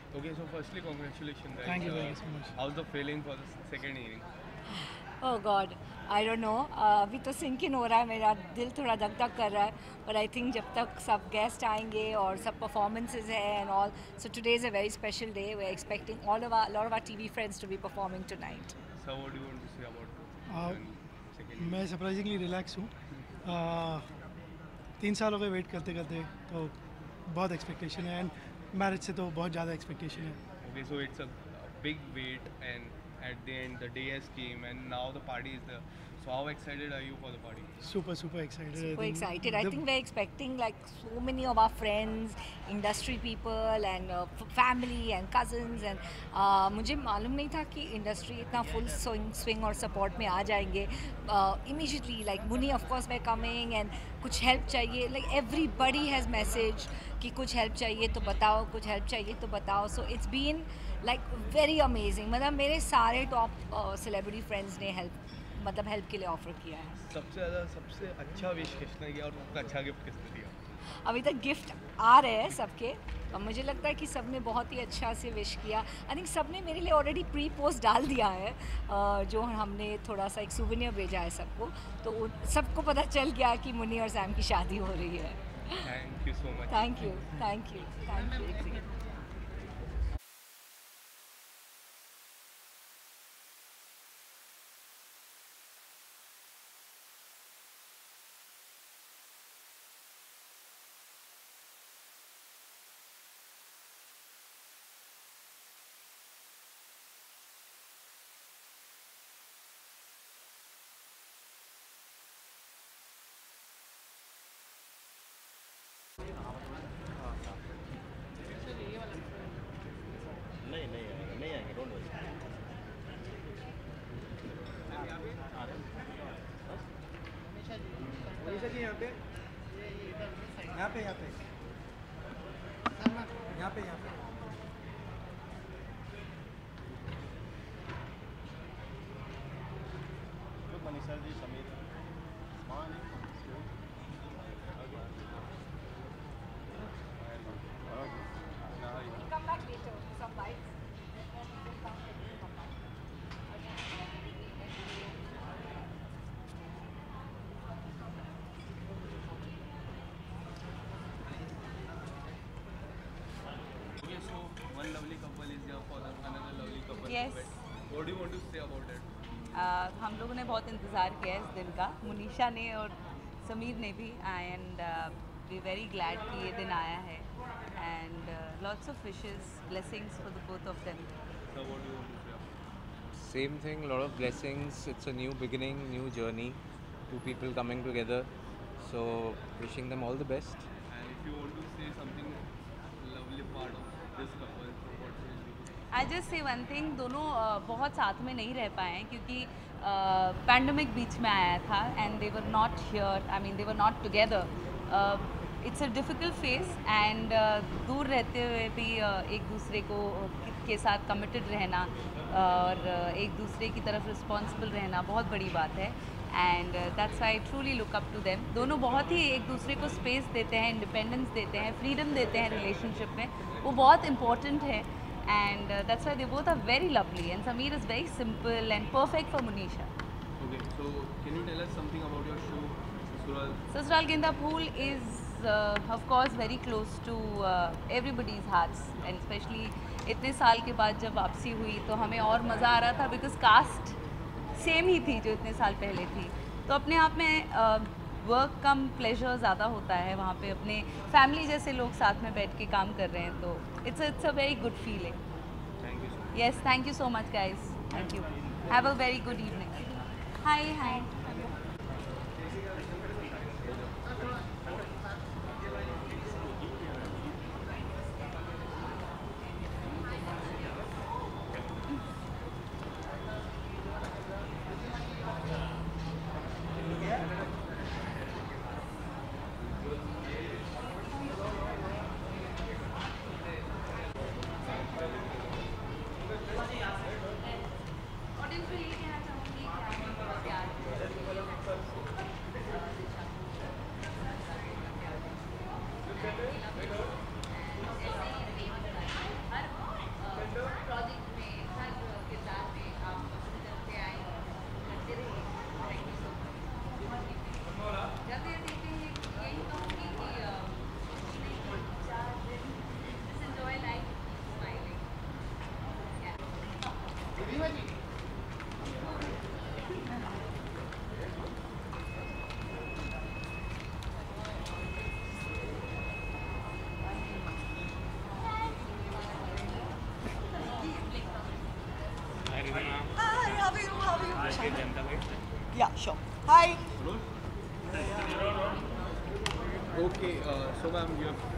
Okay, so firstly, congratulations, guys. Thank you very much. How's the feeling for the second evening? Oh God I don't know अभी तो sink in हो रहा है, मेरा दिल थोड़ा धक धक कर रहा है, बट आई थिंक जब तक सब गेस्ट आएंगे और सब परफॉर्मेंसेज है and all, so today is a very special day. We are expecting all of our lot of our TV friends to be performing tonight. So, what do you want to say about Uh, the second evening? मैं surprisingly relax हूँ. 3 साल हो गए wait करते करते, तो बहुत expectation है, एंड मैरिज से तो बहुत ज़्यादा एक्सपेक्टेशन है. Okay, so it's a big wait, and at the end, the day has came, and now the party is there. So, how excited are you for the party? Super excited. Super excited. I think we're expecting like so many of our friends, industry people and family and cousins and मुझे मालूम नहीं था कि industry इतना full swing और support में आ जाएंगे. Immediately like Muni of course we're coming and कुछ हेल्प चाहिए, like everybody has message कि कुछ हेल्प चाहिए तो बताओ, कुछ हेल्प चाहिए तो बताओ. So it's been like very amazing. मतलब मेरे सारे टॉप सेलिब्रिटी फ्रेंड्स ने हेल्प के लिए ऑफर किया है. सबसे अच्छा विश किसने किया और सबसे अच्छा गिफ्ट किसने दिया? अभी तक गिफ्ट आ रहे हैं सबके, और मुझे लगता है कि सबने बहुत ही अच्छा से विश किया. आई थिंक सबने मेरे लिए ऑलरेडी प्री पोस्ट डाल दिया है, जो हमने थोड़ा सा एक सुवेनियर भेजा है सबको, तो सबको पता चल गया कि मुन्नी और सैम की शादी हो रही है. Thank you so much. Thank you thank you thank you. नहीं आएंगे, डोंट वरी. मनीषा जी यहाँ पे यहाँ पे यहाँ पे यहाँ पे यहाँ पे Manisha ji, Sameer, Come back later, some bites. Okay, so one lovely couple is here for another lovely couple. Yes. What do you want to say about it? हम लोगों ने बहुत इंतज़ार किया है इस दिन का, मुनीशा ने और समीर ने भी, एंड वी वेरी ग्लैड कि ये दिन आया है, and lots of wishes, blessings for the both of them. So, what do you want to say about it? Same thing, a lot of blessings. It's a new beginning, new journey. Two people coming together. So, wishing them all the best. And if you want to say something lovely part of this couple, so what will it be? I just say one thing, दोनों बहुत साथ में नहीं रह पाए हैं क्योंकि pandemic बीच में आया था, and they were not here, I mean they were not together. It's a difficult phase, and दूर रहते हुए भी एक दूसरे के साथ कमिटेड रहना और एक दूसरे की तरफ रिस्पॉन्सिबल रहना बहुत बड़ी बात है, and that's I truly look up to them. दोनों बहुत ही एक दूसरे को स्पेस देते हैं, इंडिपेंडेंस देते हैं, फ्रीडम देते हैं रिलेशनशिप में, वो बहुत इंपॉर्टेंट है, and that's why they both are very lovely, and Sameer is very simple and perfect for Monisha. Okay, so can you tell us something about your show, Sasural? Sasural Genda Phool is of course very close to everybody's hearts, and especially इतने साल के बाद जब वापसी हुई तो हमें और मज़ा आ रहा था, बिकॉज कास्ट सेम ही थी जो इतने साल पहले थी, तो अपने आप में वर्क कम प्लेजर ज़्यादा होता है. वहाँ पे अपने फैमिली जैसे लोग साथ में बैठ के काम कर रहे हैं, तो it's a very good feeling. Thank you so much. Yes, thank you so much guys. Thank you. Have a very good evening. Hi. Audience को ये कहना चाहूँगी कि आप प्यार Yeah, sure. Hi. Okay, so ma'am, you have.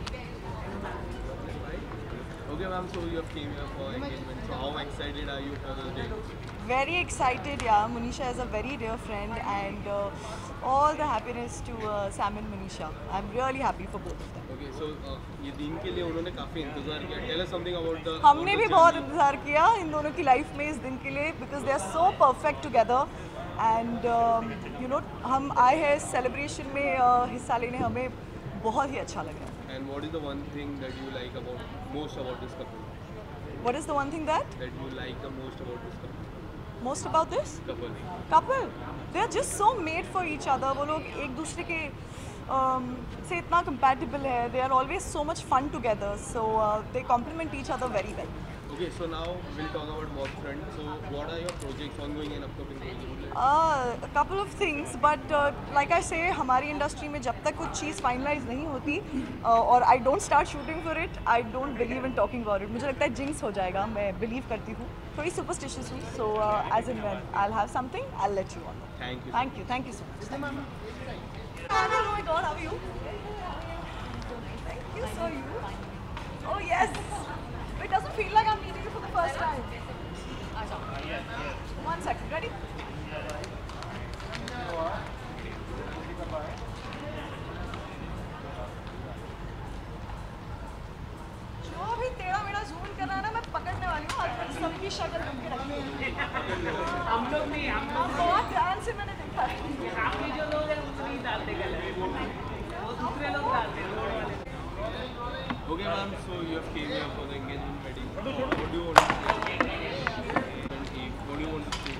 Okay, ma'am. So you have came here for engagement. So how excited are you for the day? Very excited, yeah. Monisha is a very dear friend, and all the happiness to Sam and Monisha. I'm really happy for both of them. Okay, so ये दिन के लिए उन्होंने काफी इंतजार किया. Tell us something about the. हमने भी बहुत इंतजार किया इन दोनों की लाइफ में इस दिन के लिए, because they are so perfect together, and you know हम आए हैं सेलिब्रेशन में हिस्सा लेने, हमें बहुत ही अच्छा लग रहा है. And what is the one thing that you like most about this couple? What is the one thing that That you like the most about this most about this couple? They are just so made for each other. वो लोग एक दूसरे के से इतना compatible है. They are always so much fun together. So they complement each other very well. Okay, so now we'll talk about work front. So what are your projects ongoing and upcoming projects? A couple of things, but like I say, हमारी industry में जब तक कुछ चीज़ finalise नहीं होती और I don't start shooting for it, I don't believe in talking about it. मुझे लगता है जिंक्स हो जाएगा. मैं बिलीव करती हूँ, थोड़ी सुपरस्टिशियस हूँ. So as and when I'll have something, I'll let you on. Thank you. Thank you. Thank you so much. Oh my God, how are you? Thank you. So you? Oh yes. It doesn't feel like I'm meeting you for the first time. One second. Ready? जो भी टेढ़ा मेढ़ा zoom कर रहा है ना, मैं पकड़ने वाली हूँ. आज तक सबकी शक्ल बन के रखी है. हम लोग नहीं, हम लोग बहुत ध्यान से मैंने देखा है. आपके जो लोग हैं वो नहीं डालते गले, वो दूसरे लोग डालते हैं रोड वाले. Okay, ma'am. So you have came here for the engagement wedding. What do you want to say? What do you want to say?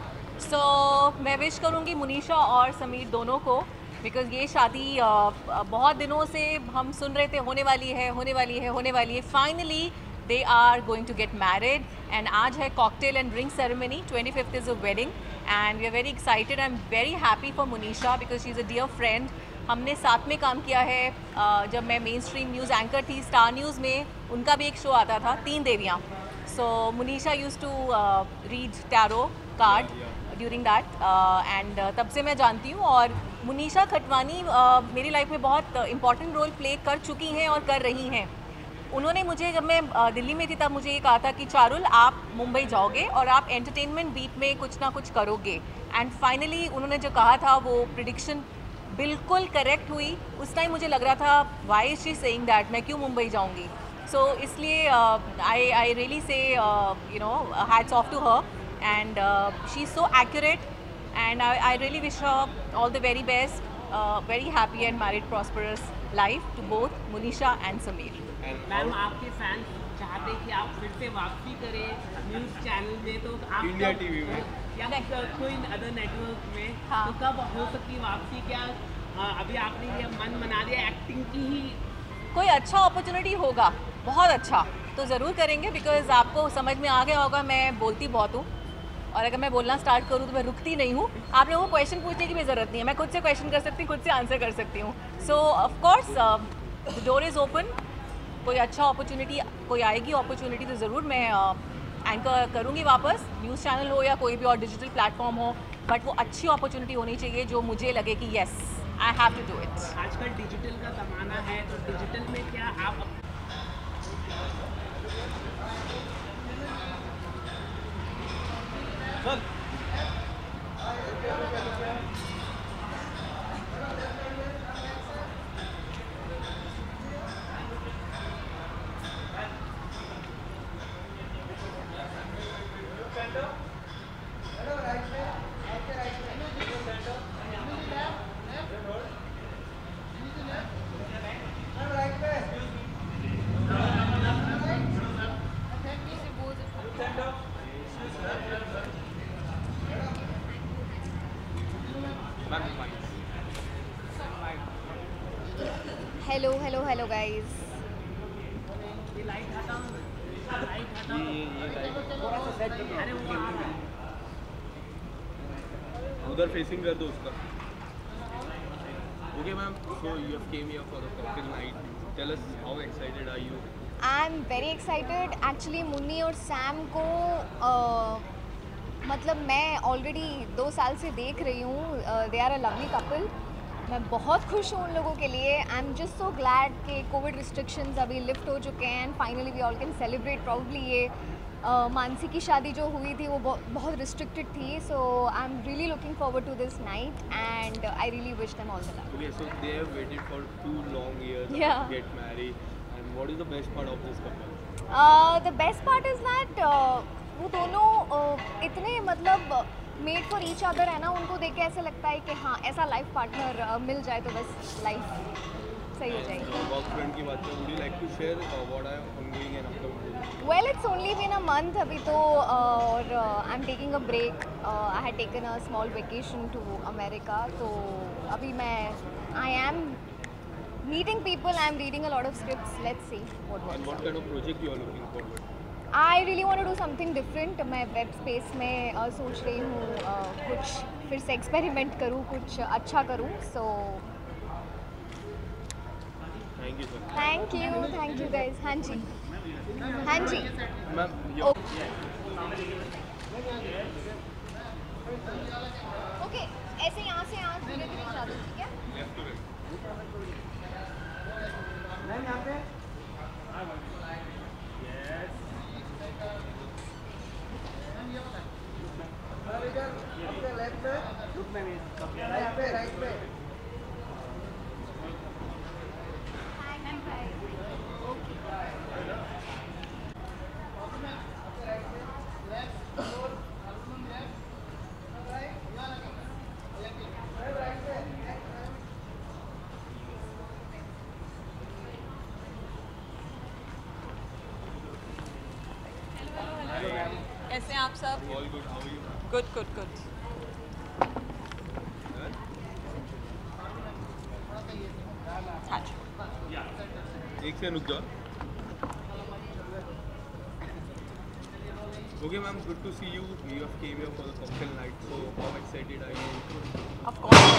सो मैं विश करूँगी मुनीशा और समीर दोनों को, बिकॉज़ ये शादी बहुत दिनों से हम सुन रहे थे होने वाली है, होने वाली है, होने वाली है. Finally they are going to get married and आज है cocktail and drink ceremony. 25th is a wedding and we are very excited. I am very happy for Munisha because she is a dear friend. हमने साथ में काम किया है. जब मैं मेन स्ट्रीम न्यूज़ एंकर थी स्टार न्यूज़ में, उनका भी एक शो आता था, तीन देवियाँ. So Munisha used to read tarot card during that and तब से मैं जानती हूँ. और मुनीशा खटवानी मेरी लाइफ में बहुत इंपॉर्टेंट रोल प्ले कर चुकी हैं और कर रही हैं. उन्होंने मुझे, जब मैं दिल्ली में थी तब मुझे ये कहा था कि चारुल आप मुंबई जाओगे और आप एंटरटेनमेंट बीट में कुछ ना कुछ करोगे. एंड फाइनली उन्होंने जो कहा था वो प्रिडिक्शन बिल्कुल करेक्ट हुई. उस टाइम मुझे लग रहा था why is she saying that, मैं क्यों मुंबई जाऊंगी. सो इसलिए I really say you know hats off to her and she is so accurate and I really wish her all the very best. Very happy and married prosperous life to both Munisha and Sameer. Ma'am आपके fans चाहते हैं कि आप फिर से वापसी करें news channel में, तो आप इंडिया टीवी में या कोई अदर नेटवर्क में, हाँ. तो कब हो सकती है वापसी? क्या अभी आपने ये मन बना लिया एक्टिंग की ही? कोई अच्छा अपॉर्चुनिटी होगा, बहुत अच्छा, तो ज़रूर करेंगे. बिकॉज आपको समझ में आ गया होगा मैं बोलती बहुत हूँ और अगर मैं बोलना स्टार्ट करूँ तो मैं रुकती नहीं हूँ. आप लोगों को क्वेश्चन पूछने की भी ज़रूरत नहीं है. मैं खुद से क्वेश्चन कर सकती हूँ, खुद से आंसर कर सकती हूँ. So of course the door is open. कोई अच्छा अपॉर्चुनिटी कोई आएगी अपॉर्चुनिटी तो ज़रूर मैं एंकर करूँगी वापस, न्यूज़ चैनल हो या कोई भी और डिजिटल प्लेटफॉर्म हो. बट वो अच्छी अपॉर्चुनिटी होनी चाहिए जो मुझे लगे कि yes I have to do it. आजकल डिजिटल का ज़माना है, तो डिजिटल में क्या आप hello guys. ये लाइट हटाओ, लाइट अरे वो उधर फेसिंग कर दो उसका. Okay, ma'am. So you have came here for the cocktail night. Tell us how excited are you? I am very excited. Actually Munni और सैम को मतलब मैं ऑलरेडी 2 साल से देख रही हूँ. They are a lovely couple. मैं बहुत खुश हूँ उन लोगों के लिए. I am just so glad कि कोविड रिस्ट्रिक्शंस अभी लिफ्ट हो चुके हैं and finally we all can celebrate proudly. ये मानसी की शादी जो हुई थी वो बहुत रिस्ट्रिक्टेड थी. So I am really looking forward to this night and I really wish them all the luck. Okay, so they have waited for 2 long years Yeah. to get married. And what is the best part of this couple? The best part is that वो दोनों इतने मतलब made for each other है ना. उनको देख के ऐसे लगता है कि हाँ ऐसा लाइफ पार्टनर मिल जाए तो बस लाइफ सही हो जाएगी. Work friend की बात करें, would you like to share what are ongoing and upcoming? Well it's only been a month अभी तो. और I am taking a break. I had taken a small vacation to America. तो अभी मैं I am meeting people. I am reading a lot of scripts. Let's see what And what kind of project you are looking forward? I really want to do something different. मैं web space में सोच रही हूँ कुछ फिर से experiment करूँ, कुछ अच्छा करूँ. So Thank you, sir. Thank you guys. हाँ जी हाँ जी. Ma'am, your ओके ऐसे यहाँ से यहाँ धीरे धीरे चला दो. ठीक है. left to right. कैसे हैं आप सब? All good. How are you? Good good good. हाँ जी. एक से रुक जाओ. Okay, ma'am. Good to see you. You have came here for the cocktail night. So how excited are you? Of course.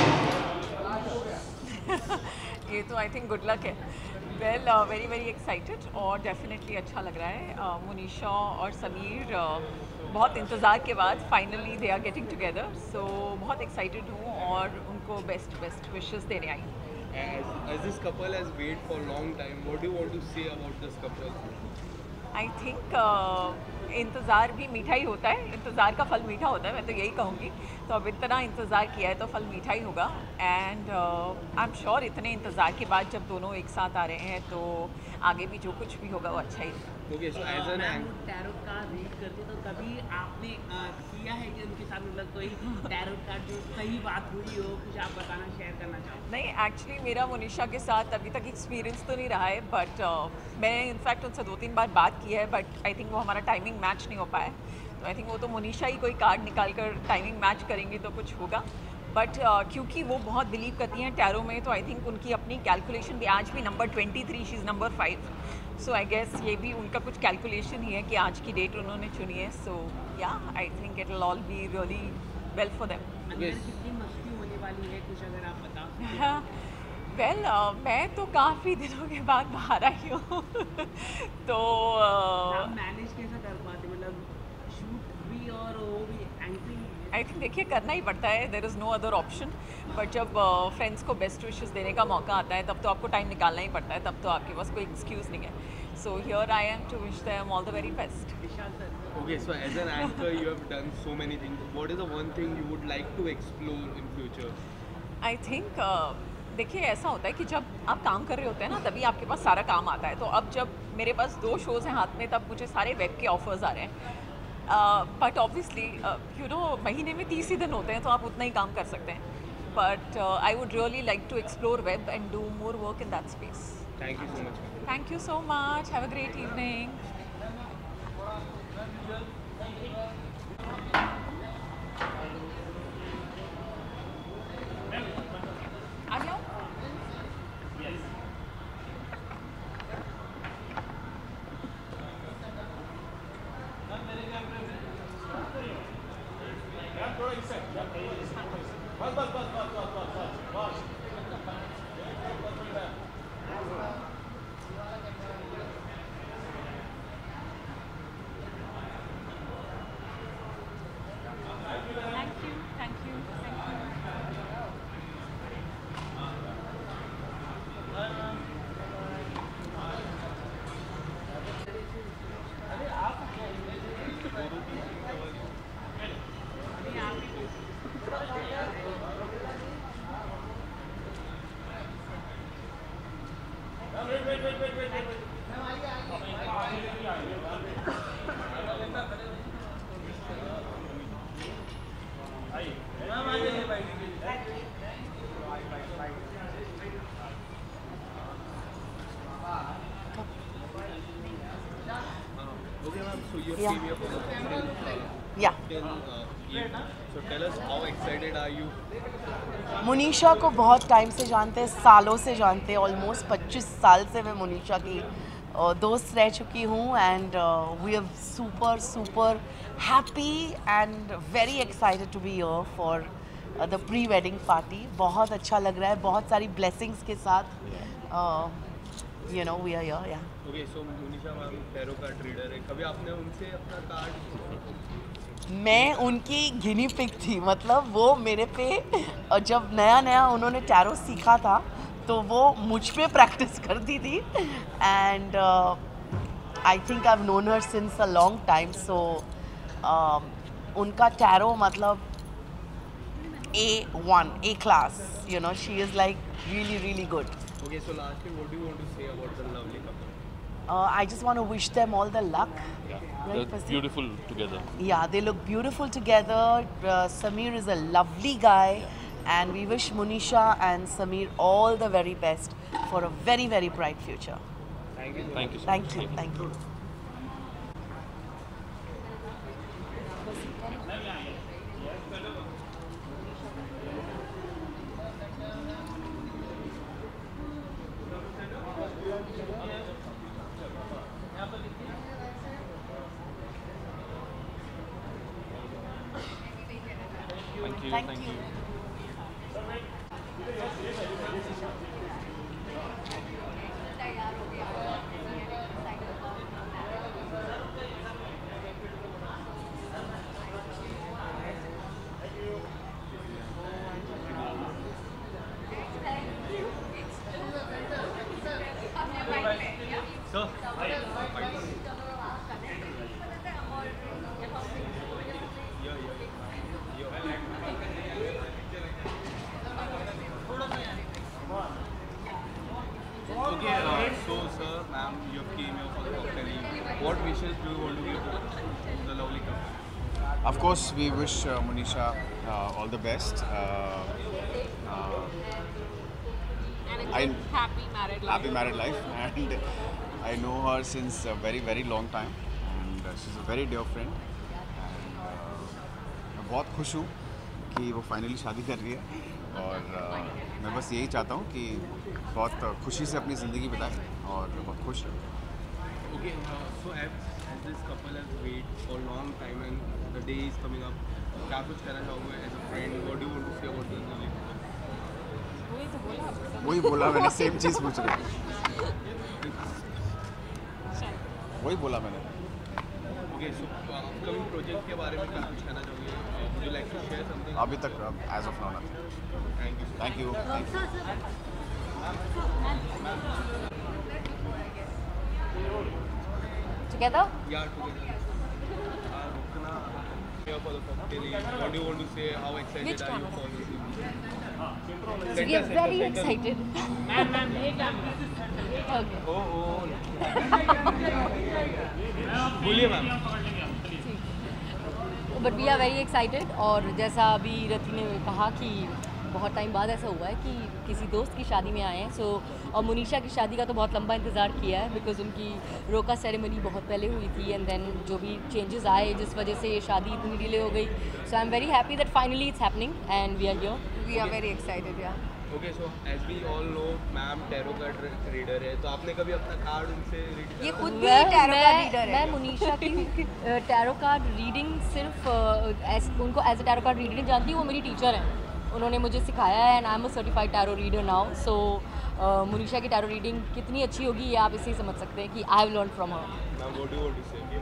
ये तो आई थिंक गुड लक है. Well very very excited और डेफिनेटली अच्छा लग रहा है. मुनीशा और समीर बहुत इंतज़ार के बाद finally they are getting together. So बहुत एक्साइटेड हूँ और उनको बेस्ट विशेस देने आई हूँ. As this couple has waited for a long time, what do you want to say about this couple? I think इंतज़ार भी मीठा ही होता है. इंतज़ार का फल मीठा होता है, मैं तो यही कहूँगी. तो अब इतना इंतज़ार किया है तो फल मीठा ही होगा. एंड आई एम श्योर इतने इंतज़ार के बाद जब दोनों एक साथ आ रहे हैं तो आगे भी जो कुछ भी होगा वो अच्छा ही. Okay, so as an ma'am tarot card read करते तो कभी आपने किया है कि उनके साथ मतलब कोई टैरोट कार्ड जो सही बात हुई हो, कुछ आप बताना शेयर करना चाहो? नहीं, एक्चुअली मेरा मुनीशा के साथ अभी तक एक्सपीरियंस तो नहीं रहा है. बट मैंने इनफैक्ट उनसे 2-3 बार बात की है. बट आई थिंक वो हमारा टाइमिंग मैच नहीं हो पाया. तो आई थिंक वो तो मुनीशा ही कोई कार्ड निकाल कर टाइमिंग मैच करेंगी तो कुछ होगा. बट क्योंकि वो बहुत बिलीव करती हैं टैरो में तो आई थिंक उनकी अपनी कैलकुलेशन भी आज भी number 23, she is number 5. So I guess ये भी उनका कुछ कैलकुलेशन ही है कि आज की डेट उन्होंने चुनी है. So yeah I think it will all be really well for them. अंदर कितनी मस्ती होने वाली है, कुछ अगर आप बता सकते? वेल मैं तो काफ़ी दिनों के बाद बाहर आई हूँ. तो आप मैनेज कैसे कर पाते, मतलब शूट भी और वो भी एंकरिंग? आई थिंक देखिए करना ही पड़ता है. There is no other option. But जब फ्रेंड्स को बेस्ट विशेस देने का मौका आता है तब तो आपको टाइम निकालना ही पड़ता है. तब तो आपके पास कोई एक्सक्यूज़ नहीं है. So here I am to wish them all the very best. Okay, so as an anchor, you have done so many things. What is the one thing you would like to explore in future? I think देखिए ऐसा होता है कि जब आप काम कर रहे होते हैं ना तभी आपके पास सारा काम आता है. तो अब जब मेरे पास 2 शोज़ हैं हाथ में तब मुझे सारे वेब के ऑफर्स आ रहे हैं. बट ऑब्वियसली यू नो महीने में 30 ही दिन होते हैं तो आप उतना ही काम कर सकते हैं. But I would really like to explore web and do more work in that space. Thank you so much. Thank you so much. Have a great evening. आ जाओ. Okay, ma'am. So you Yeah. came here for the cocktail, Yeah. event. So tell us how excited are you? Munisha को बहुत time से जानते हैं, सालों से जानते हैं, ऑलमोस्ट 25 साल से मैं मुनीशा की दोस्त रह चुकी हूँ and we are super happy and very excited to be here for the pre wedding party. बहुत अच्छा लग रहा है, बहुत सारी ब्लेसिंग्स के साथ you know we are here. Yeah okay, so Munisha ma'am tarot card reader है, कभी आपने उनसे अपना कार्ड? मैं उनकी गिनी पिग थी, मतलब वो मेरे पे जब नया उन्होंने टैरो सीखा था तो वो मुझ पे प्रैक्टिस करती थी and I think I have known her since a long time. So उनका टैरो मतलब A1 A class, you know, she is like really good. Okay, so lastly, what do you want to say about the lovely couple? I just want to wish them all the luck. Yeah, Right, they're Percy? beautiful together. Yeah, they look beautiful together. Sameer is a lovely guy, and we wish Munisha and Sameer all the very best for a very bright future. Thank you. Thank you so Thank much. you. Thank you. Thank you. Sir, okay, so sir, ma'am, you came here for the cocktail event. What wishes do you want to give to the lovely couple? Of course, we wish Monisha all the best. Happy married life, and I know her since a very long time, and she's a very dear friend. And मैं बहुत खुश हूँ कि वो finally शादी कर रही है, और मैं बस यही चाहता हूँ कि बहुत खुशी से अपनी ज़िंदगी बिताए और बहुत खुश है। Okay, so as this couple has waited for a long time and the day is coming up, क्या कुछ कहना चाहोगे as a friend? What do you want to say about this lovely couple? वही बोला मैंने, सेम चीज़ पूछ रहा हूँ, वही बोला मैंने। Okay, so upcoming project के बारे में क्या कुछ कहना चाहोगे? Would you like to share something? अभी तक as of now nothing. Thank you. Thank you. Together? Yeah, together. Rukna, here for the cocktail event. What do you want to say? How excited Which are you one? for this event? So we are very excited. Okay. बोलिए ma'am. But we are very excited, और जैसा अभी रति ने कहा कि बहुत time बाद ऐसा हुआ है कि किसी दोस्त की शादी में आए हैं। सो और मुनीशा की शादी का तो बहुत लंबा इंतज़ार किया है, बिकॉज उनकी रोका सेरेमनी बहुत पहले हुई थी, एंड देन जो भी चेंजेस आए जिस वजह से ये शादी इतनी डिले हो गई। So I am very happy that finally it's happening and we are here. We are very excited, yeah. Okay so as we all know ma'am tarot card reader है, तो आपने कभी अपना कार्ड उनसे रीड किया? ये खुद भी टैरो कार्ड रीडर है। मैं मुनीशा की टैरो कार्ड रीडिंग सिर्फ उनको as a tarot card reading जानती हूँ। वो मेरी टीचर हैं, उन्होंने मुझे सिखाया है and I am a certified tarot reader now. So Munisha की टैरो रीडिंग कितनी अच्छी होगी ये आप इससे ही समझ सकते हैं कि I have learn from her. Ma'am what do you want to say?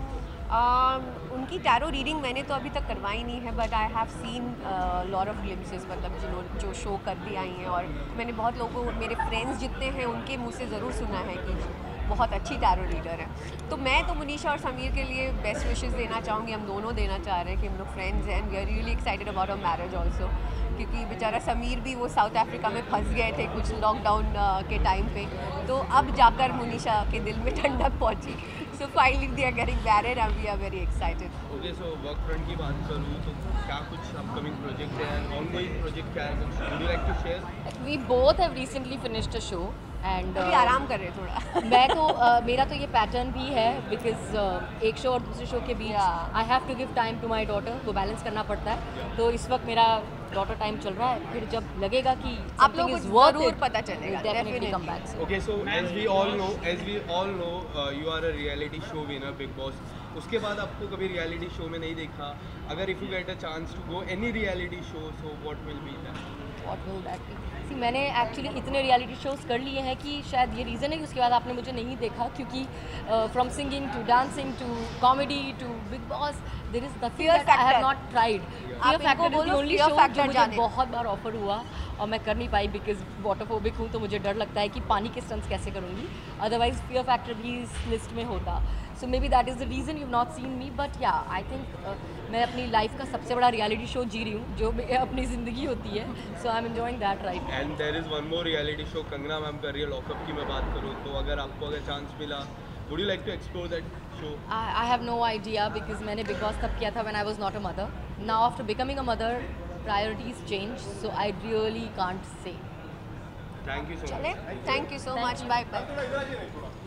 उनकी टैरो रीडिंग मैंने तो अभी तक करवाई नहीं है, but I have seen lot of glimpses, मतलब जो शो कर भी आई हैं, और मैंने बहुत लोगों को, मेरे फ्रेंड्स जितने हैं उनके मुंह से ज़रूर सुना है कि बहुत अच्छी टैरो रीडर है। तो मैं तो मुनीशा और समीर के लिए बेस्ट विशेस देना चाहूँगी, हम दोनों देना चाह रहे हैं कि हम लोग फ्रेंड्स हैं and we are really excited about our marriage also, क्योंकि बेचारा समीर भी वो साउथ अफ्रीका में फंस गए थे कुछ लॉकडाउन के टाइम पे, तो अब जाकर मुनीशा के दिल में ठंडक पहुंची। So finally they are getting married and we are very excited. Okay so work front की बात करूँ तो क्या कुछ अपकमिंग प्रोजेक्ट है एंड ऑनगोइंग प्रोजेक्ट क्या है, would you like to share? We both have recently finished a show and अभी आराम कर रहे थोड़ा। मैं तो मेरा तो ये पैटर्न भी है बिकॉज एक शो और दूसरे शो के बीच I have to give time to my daughter, वो बैलेंस करना पड़ता है। तो इस वक्त मेरा डॉटर टाइम चल रहा है, फिर जब लगेगा कि आप लोगों को जरूर पता चलेगा, definitely come back. Okay so as we all know you are a reality show winner Bigg Boss, उसके बाद आपको कभी रियलिटी शो में नहीं देखा, अगर if you get a chance to go any reality show, so what will be that? What will that be? See मैंने actually इतने रियलिटी शोज़ कर लिए हैं कि शायद ये रीज़न है कि उसके बाद आपने मुझे नहीं देखा, क्योंकि from singing to dancing to comedy to Bigg Boss there is nothing that I have not tried. Fear factor is the only show जो मुझे बहुत बार ऑफर हुआ और मैं कर नहीं पाई बिकॉज वाटरफोबिक हूँ, तो मुझे डर लगता है कि पानी के स्टंट्स कैसे करूँगी, अदरवाइज फियर फैक्टर भी इस लिस्ट में होता। So maybe that is the reason you have not seen me, but yeah I think मैं अपनी लाइफ का सबसे बड़ा रियलिटी शो जी रही हूँ जो अपनी ज़िंदगी होती है। So I am enjoying that right. And there is one more reality show Kangana ma'am कर रही है, लॉकअप की मैं बात करूँ तो अगर आपको चांस मिला, would you like to explore that show? I have no idea because मैंने बिग बॉस तब किया था when I was not a mother. Now after becoming a mother, priorities change, so I really can't say. Thank you so चले, much. Thank you so much, bye bye.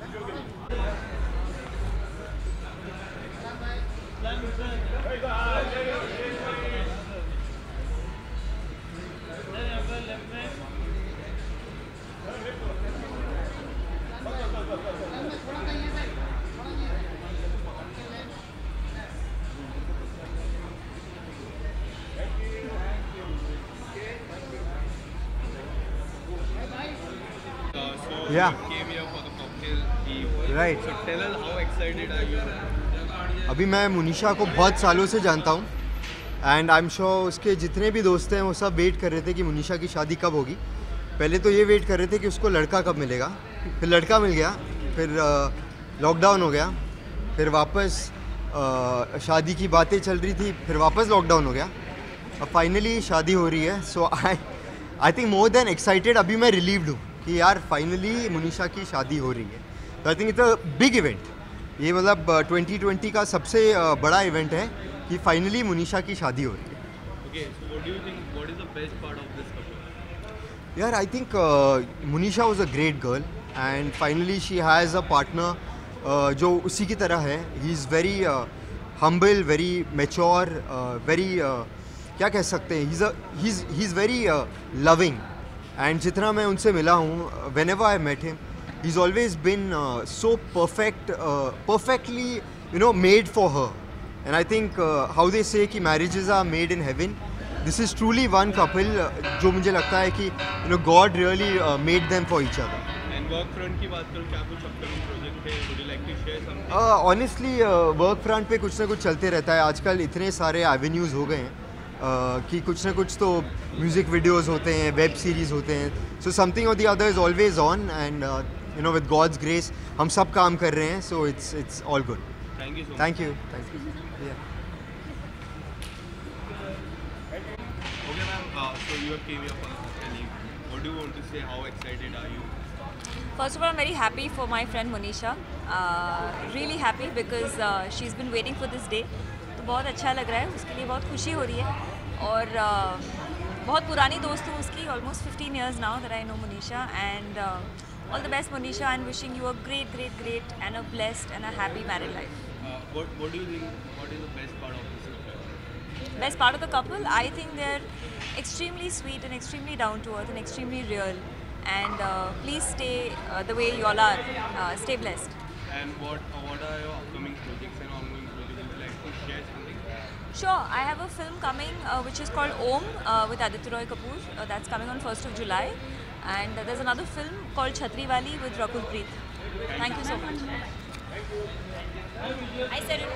Yeah. You came here for the cocktail eve. Right. So tell us how excited are you? अभी मैं मुनीशा को बहुत सालों से जानता हूँ and I am sure उसके जितने भी दोस्त हैं वो सब वेट कर रहे थे कि मुनीशा की शादी कब होगी। पहले तो ये वेट कर रहे थे कि उसको लड़का कब मिलेगा, फिर लड़का मिल गया, फिर लॉकडाउन हो गया, फिर वापस शादी की बातें चल रही थी, फिर वापस लॉकडाउन हो गया, अब फाइनली शादी हो रही है। So I think more than excited, अभी मैं रिलीव्ड हूँ कि यार फाइनली मुनीशा की शादी हो रही है। तो I think it's a big event, ये मतलब 2020 का सबसे बड़ा इवेंट है कि फाइनली मुनीशा की शादी हो रही है। Okay, so what do you think? What is the best part of this couple? यार I think Munisha was a great girl and finally she has a partner जो उसी की तरह है। He is very humble, very mature, very क्या कह सकते हैं, he is very loving and जितना मैं उनसे मिला हूँ, whenever I met him, he's always been so perfectly made for her. And I think how they say कि marriages are made in heaven, this is truly one couple जो मुझे लगता है कि God really made them for each other. And work front की बात करूँ, क्या कुछ upcoming project है? Would you like to share something? Honestly work front पे कुछ ना कुछ चलते रहता है। आजकल इतने सारे avenues हो गए हैं कि कुछ ना कुछ तो म्यूज़िक वीडियोस होते हैं, वेब सीरीज़ होते हैं, सो समथिंग और the other is always on and with God's grace हम सब काम कर रहे हैं, so it's all good. Thank you. Thank you. Okay ma'am, so you have came here for the cocktail eve. What do you want to say? How excited are you? First of all, I'm very happy for my friend Monisha. Really happy because she's been waiting for this day. तो बहुत अच्छा लग रहा है, उसके लिए बहुत खुशी हो रही है और बहुत पुरानी दोस्त हूँ उसकी, almost 15 years now that I know Monisha, and all the best Monisha, and wishing you a great and a blessed and a happy married life. What do you think? What is the best part of this couple? best part of the couple. I think they're extremely sweet and extremely down to earth and extremely real. And please stay the way you all are. Stay blessed. And what are your upcoming projects and ongoing projects? Would you like to share something? Sure, I have a film coming which is called Om with Aditya Roy Kapoor. That's coming on 1st of July. And there's another film called Chhatri Wali with Rakul Preet. Thank you so much. I said it.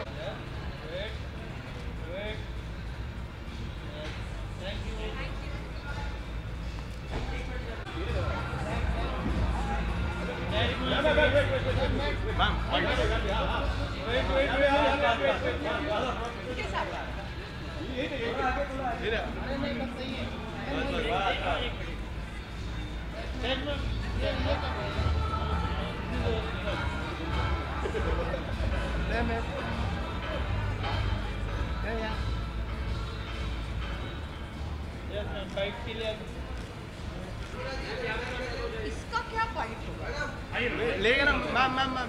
इसका क्या fight होगा? लेगा ना ma'am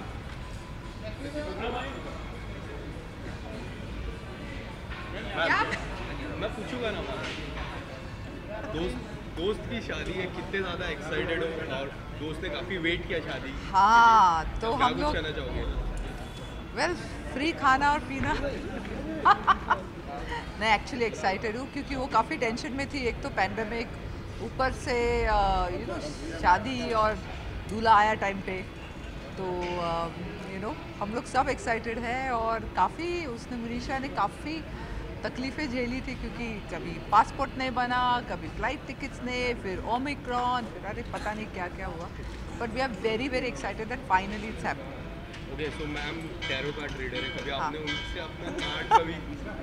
मैं पूछूंगा ना दोस्त की शादी है, कितने ज़्यादा एक्साइटेड हो? और दोस्त ने काफ़ी वेट किया शादी। हाँ तो क्या हम कुछ लोग कहना चाहोगे? वेल फ्री खाना और पीना मैं एक्चुअली एक्साइटेड हूँ क्योंकि वो काफ़ी टेंशन में थी। एक तो पैंडेमिक, ऊपर से शादी और दूल्हा आया टाइम पे, तो हम लोग सब एक्साइटेड हैं। और काफ़ी उसने मुनीशा ने काफ़ी तकलीफ़ें झेली थी क्योंकि कभी पासपोर्ट नहीं बना, कभी फ़्लाइट टिकट्स नहीं, फिर ओमिक्रॉन, फिर अरे पता नहीं क्या क्या हुआ। But we are very very excited that finally it's happening. Okay, so ma'am tarot card reader है, कभी आपने उनसे अपना कार्ड कभी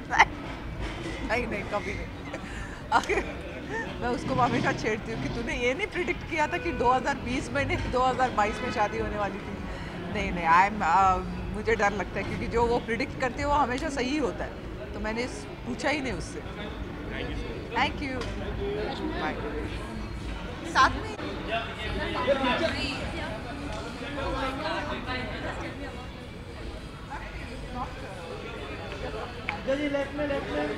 नहीं कभी नहीं मैं उसको हमेशा छेड़ती हूँ कि तूने ये नहीं प्रिडिक्ट किया था कि 2020 में नहीं 2022 में शादी होने वाली थी। नहीं मुझे डर लगता है क्योंकि जो वो प्रिडिक्ट करते हैं वो हमेशा सही होता है, तो मैंने पूछा ही नहीं उससे। Thank you. बाय। साथ में लेफ्ट में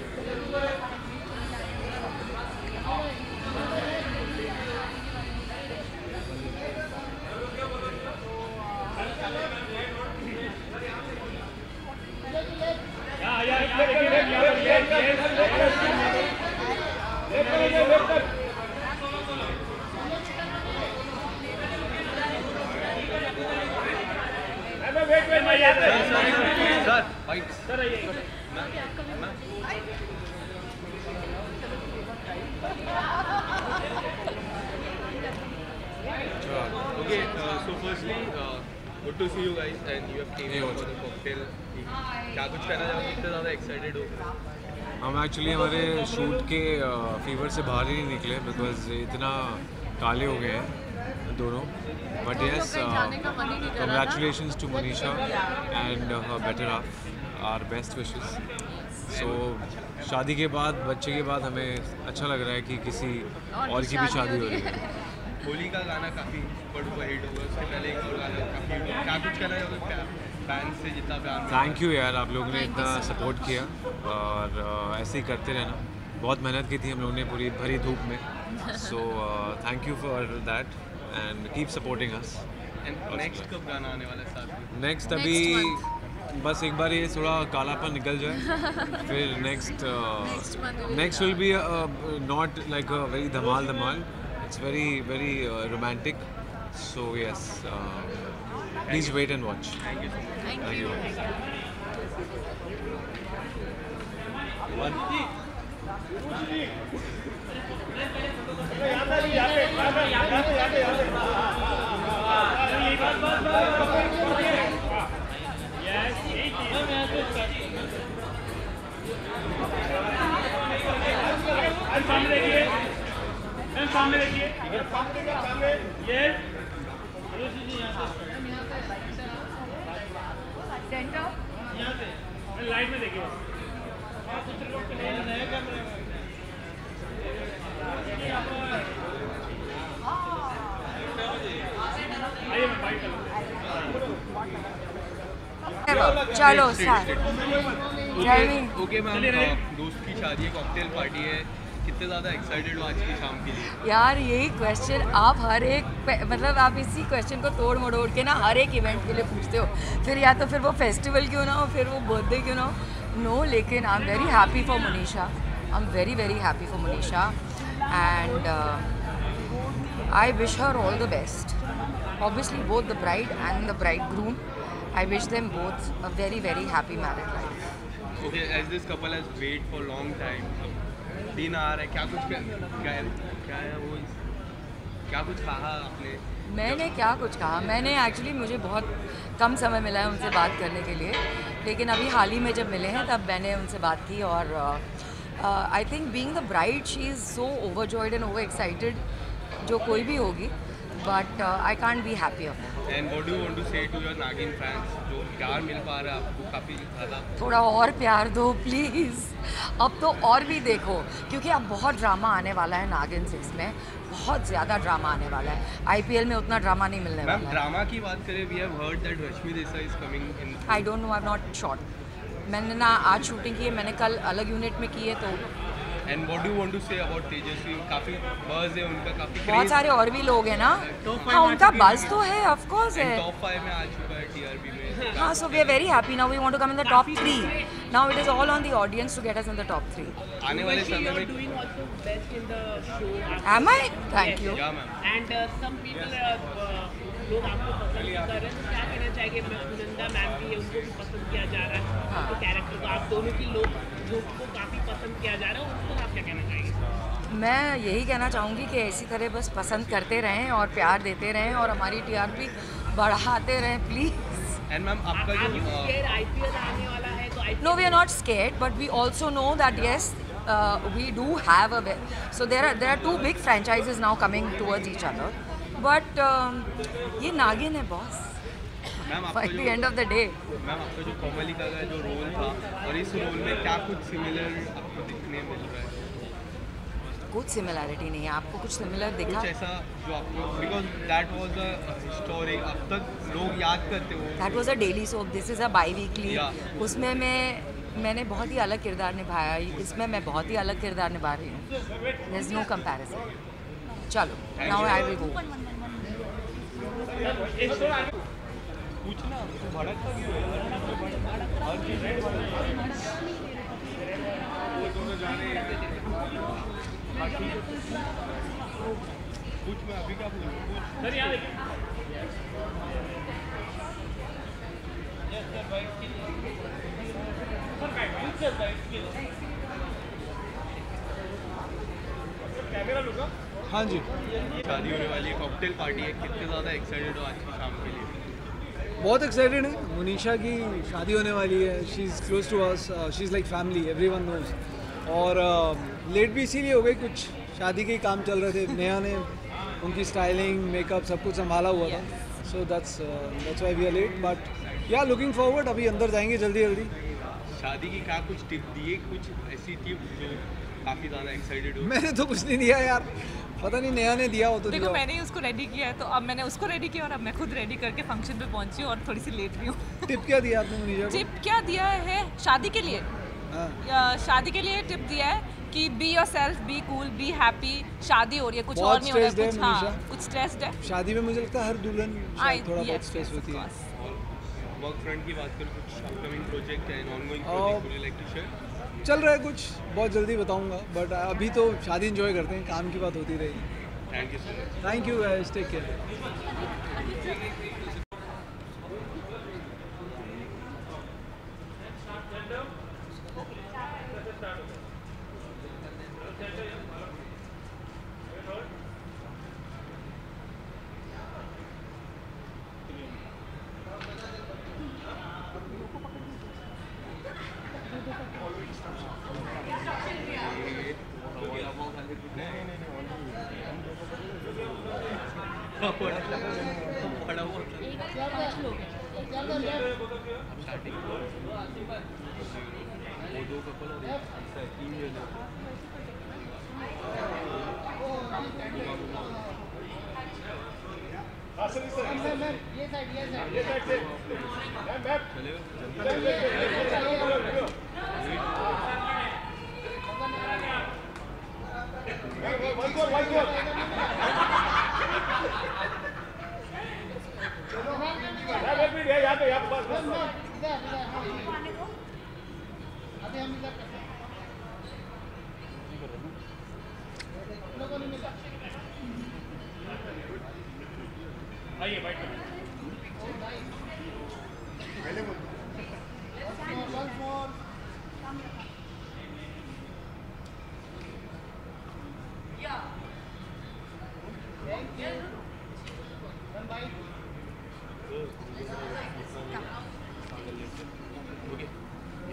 Okay, so firstly, good to see you guys and you have came here for the cocktail. क्या कुछ कहना चाहोगे? इतने ज़्यादा एक्साइटेड हो? हम एक्चुअली हमारे शूट के फीवर से बाहर ही नहीं निकले बिकॉज इतना काले हो गए हैं दोनों। But yes, congratulations to Manisha and her better half, our best wishes. So शादी के बाद, बच्चे के बाद हमें अच्छा लग रहा है कि किसी और की भी शादी हो रही है। होली का गाना काफ़ी सुपर डुपर हिट हुआ, उसके पहले एक और गाना काफ़ी, क्या कुछ कहना चाहोगे फैंस से जितना प्यार? थैंक यू यार, आप लोगों ने इतना सपोर्ट किया और ऐसे ही करते रहना। बहुत मेहनत की थी हम लोगों ने पूरी भरी धूप में, so thank you for that and keep supporting us. And next कब गाना आने वाला है साथ में? नेक्स्ट अभी बस एक बार ये थोड़ा कालापन निकल जाए फिर next will be not like a very धमाल, it's very romantic, so yes, please wait and watch. Thank you so much. Thank you. सामने देखिए, ये सेंटर यहाँ से लाइट में देखिए। चलो सर। ओके मैम, दोस्त की शादी है, कॉकटेल पार्टी है, कितने ज़्यादा एक्साइटेड हो आज की शाम के लिए? यार यही क्वेश्चन आप हर एक मतलब आप इसी क्वेश्चन को तोड़ मड़ोड़ के ना हर एक इवेंट के लिए पूछते हो, फिर या तो फिर वो फेस्टिवल क्यों ना हो, फिर वो बर्थडे क्यों ना हो। नो, लेकिन I am very happy for Munisha, I am very very happy for Munisha and I wish her all the best. Obviously both the bride and the bridegroom, I wish them both a very very happy married life. Okay, as this couple has waited for long time, दिन आ रहा है, क्या कुछ कहा आपने? मैंने क्या कुछ कहा, मैंने एक्चुअली मुझे बहुत कम समय मिला है उनसे बात करने के लिए, लेकिन अभी हाल ही में जब मिले हैं तब मैंने उनसे बात की और I think being the bride she is so overjoyed and over excited, जो कोई भी होगी, but I can't be happier. And what do you want to say to your Nagin fans जो प्यार मिल पा रहा है आपको काफ़ी ज़्यादा? थोड़ा और प्यार दो प्लीज़, अब तो और भी देखो, क्योंकि अब बहुत ड्रामा आने वाला है नागिन 6 में, बहुत ज़्यादा ड्रामा आने वाला है. IPL में उतना ड्रामा नहीं मिलने वाला है. ड्रामा की बात करें, we have heard that Rashmi Desai is coming in. I don't know, I'm not sure. मैंने ना आज शूटिंग की है, मैंने कल अलग यूनिट में की है तो. And what do you want to say about तेजस्वी? काफ़ी बज़ है उनका, काफ़ी बहुत सारे और भी लोग हैं ना. हाँ, उनका बज़ तो है, ऑफ कोर्स है. टॉप 5 में आ चुका है TRP में. हाँ, so we are very happy now. We want to come in the top 3. Now it is all on the audience to get us in the top 3. आने वाले समय में doing also best in the show. Am I? Thank you. Yeah, ma'am. And some people लोग आपको पसंद कर रहे हैं, तो क्या कहना चाहिए? सुनंदा मैम भी है, उनको भी पसंद किया जा रहा है, तो कैरेक्टर को आप दोनों की लोग को काफ़ी पसंद किया जा रहा है, उसको आप क्या कहना चाहेंगे? मैं यही कहना चाहूँगी कि इसी तरह बस पसंद करते रहें और प्यार देते रहें और हमारी TRP बढ़ाते रहें प्लीज़. And मैम आपका जो IPL आने वाला है तो No, we are not scared, but we also know that yes, we do have so there are 2 big franchises now coming towards each other, but ये नागिन है boss. By the end of the day. Ma'am आपका जो कोमलिका का जो role था और इस role में क्या कुछ सिमिलर आपको दिखने मिल रहा है? कुछ सिमिलैरिटी नहीं है. आपको कुछ सिमिलर दिखा? कुछ ऐसा जो आपको, because that was a historic, अब तक लोग याद करते हो. That was a daily soap, this is a biweekly. उसमें मैंने बहुत ही अलग किरदार निभाया, इसमें मैं बहुत ही अलग किरदार निभा रही हूँ. There is no comparison. चलो, नाउ आई विल गो. पूछना भड़क का क्यों है? हर चीज़ दोनों जाने पूछ, मैं अभी क्या पूछूं? सर यहाँ देखिए. कैमरा लूँगा. हाँ जी, शादी होने वाली है, कॉकटेल पार्टी है, कितने ज़्यादा एक्साइटेड हो आज की शाम के लिए? बहुत एक्साइटेड है. मुनीशा की शादी होने वाली है. She is close to us, she is like family, everyone knows. और लेट भी इसीलिए हो गई, कुछ शादी के काम चल रहे थे. नेहा ने उनकी स्टाइलिंग, मेकअप सब कुछ संभाला हुआ था. So that's why we are late, but yeah looking forward. अभी अंदर जाएंगे जल्दी जल्दी. शादी की क्या कुछ टिप दिए, कुछ ऐसी टिप जो काफ़ी ज़्यादा एक्साइटेड हो? मैंने तो कुछ नहीं दिया यार, पता नहीं नेहा ने दिया हो तो. देखो मैंने उसको रेडी किया है, तो अब मैंने उसको रेडी किया और अब मैं खुद रेडी करके फंक्शन पे पहुंची हूँ और थोड़ी सी लेट भी हूँ. टिप क्या दिया आपने मुनीशा को? टिप क्या दिया है शादी के लिए? शादी के लिए टिप दिया है कि be yourself, be cool, be happy. शादी हो रही है, कुछ और नहीं हो रहा है, कुछ कुछ स्ट्रेस्ड है शादी में. मुझे लगता है हर दुल्हन थोड़ा बहुत स्ट्रेस होती है. वर्क फ्रंट की बात करें, कुछ अपकमिंग प्रोजेक्ट है, ongoing project, would you like to share? चल रहा है कुछ, बहुत जल्दी बताऊंगा, बट अभी तो शादी एंजॉय करते हैं, काम की बात होती रहेगी. Thank you so much. Thank you guys, take care. चलेगा.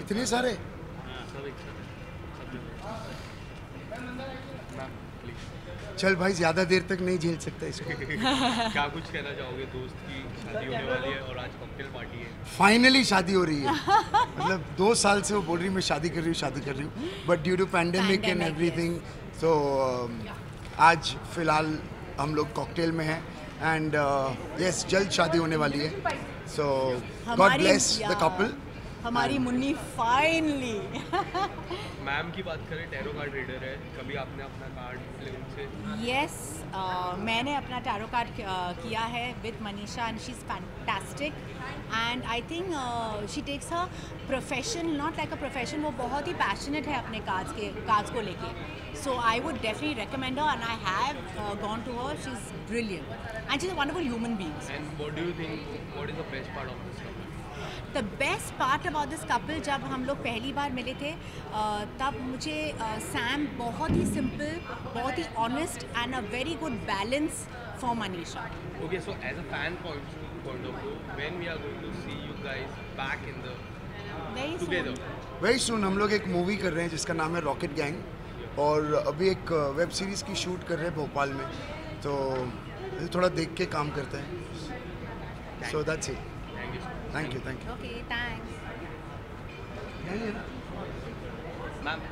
इतने सारे चल भाई ज़्यादा देर तक नहीं झेल सकता इसको। क्या कुछ कहना चाहोगे? दोस्त की शादी होने वाली है और आज कॉकटेल पार्टी है। फाइनली शादी हो रही है। मतलब 2 साल से वो बोल रही मैं शादी कर रही हूँ but due to pandemic and everything तो आज फिलहाल हम लोग कॉकटेल में हैं एंड यस जल्द शादी होने वाली है। So God bless the couple. हमारी मुन्नी फाइनली। मैम की बात करें, टैरो कार्ड रीडर है, कभी आपने अपना कार्ड ले उनसे? यस मैंने अपना टैरो कार्ड किया है with Manisha and she is fantastic and I think she takes a profession not like a profession. वो बहुत ही पैशनेट है अपने कार्ड्स को लेके। So I would definitely recommend her and I have gone to her. She is brilliant and she is a wonderful human being. And what do you think what is the best part of this couple? The best part about this couple, जब हम लोग पहली बार मिले थे तब मुझे Sam बहुत ही सिंपल, बहुत ही honest and a very good balance for Manisha. Okay, so as a fan point of view, when we are going to see you guys back in the together? Very soon हम लोग एक movie कर रहे हैं जिसका नाम है रॉकेट गैंग और अभी एक वेब सीरीज़ की शूट कर रहे हैं भोपाल में, तो थोड़ा देख के काम करते हैं। So that's it. Thank you. Okay, thanks. Ma'am.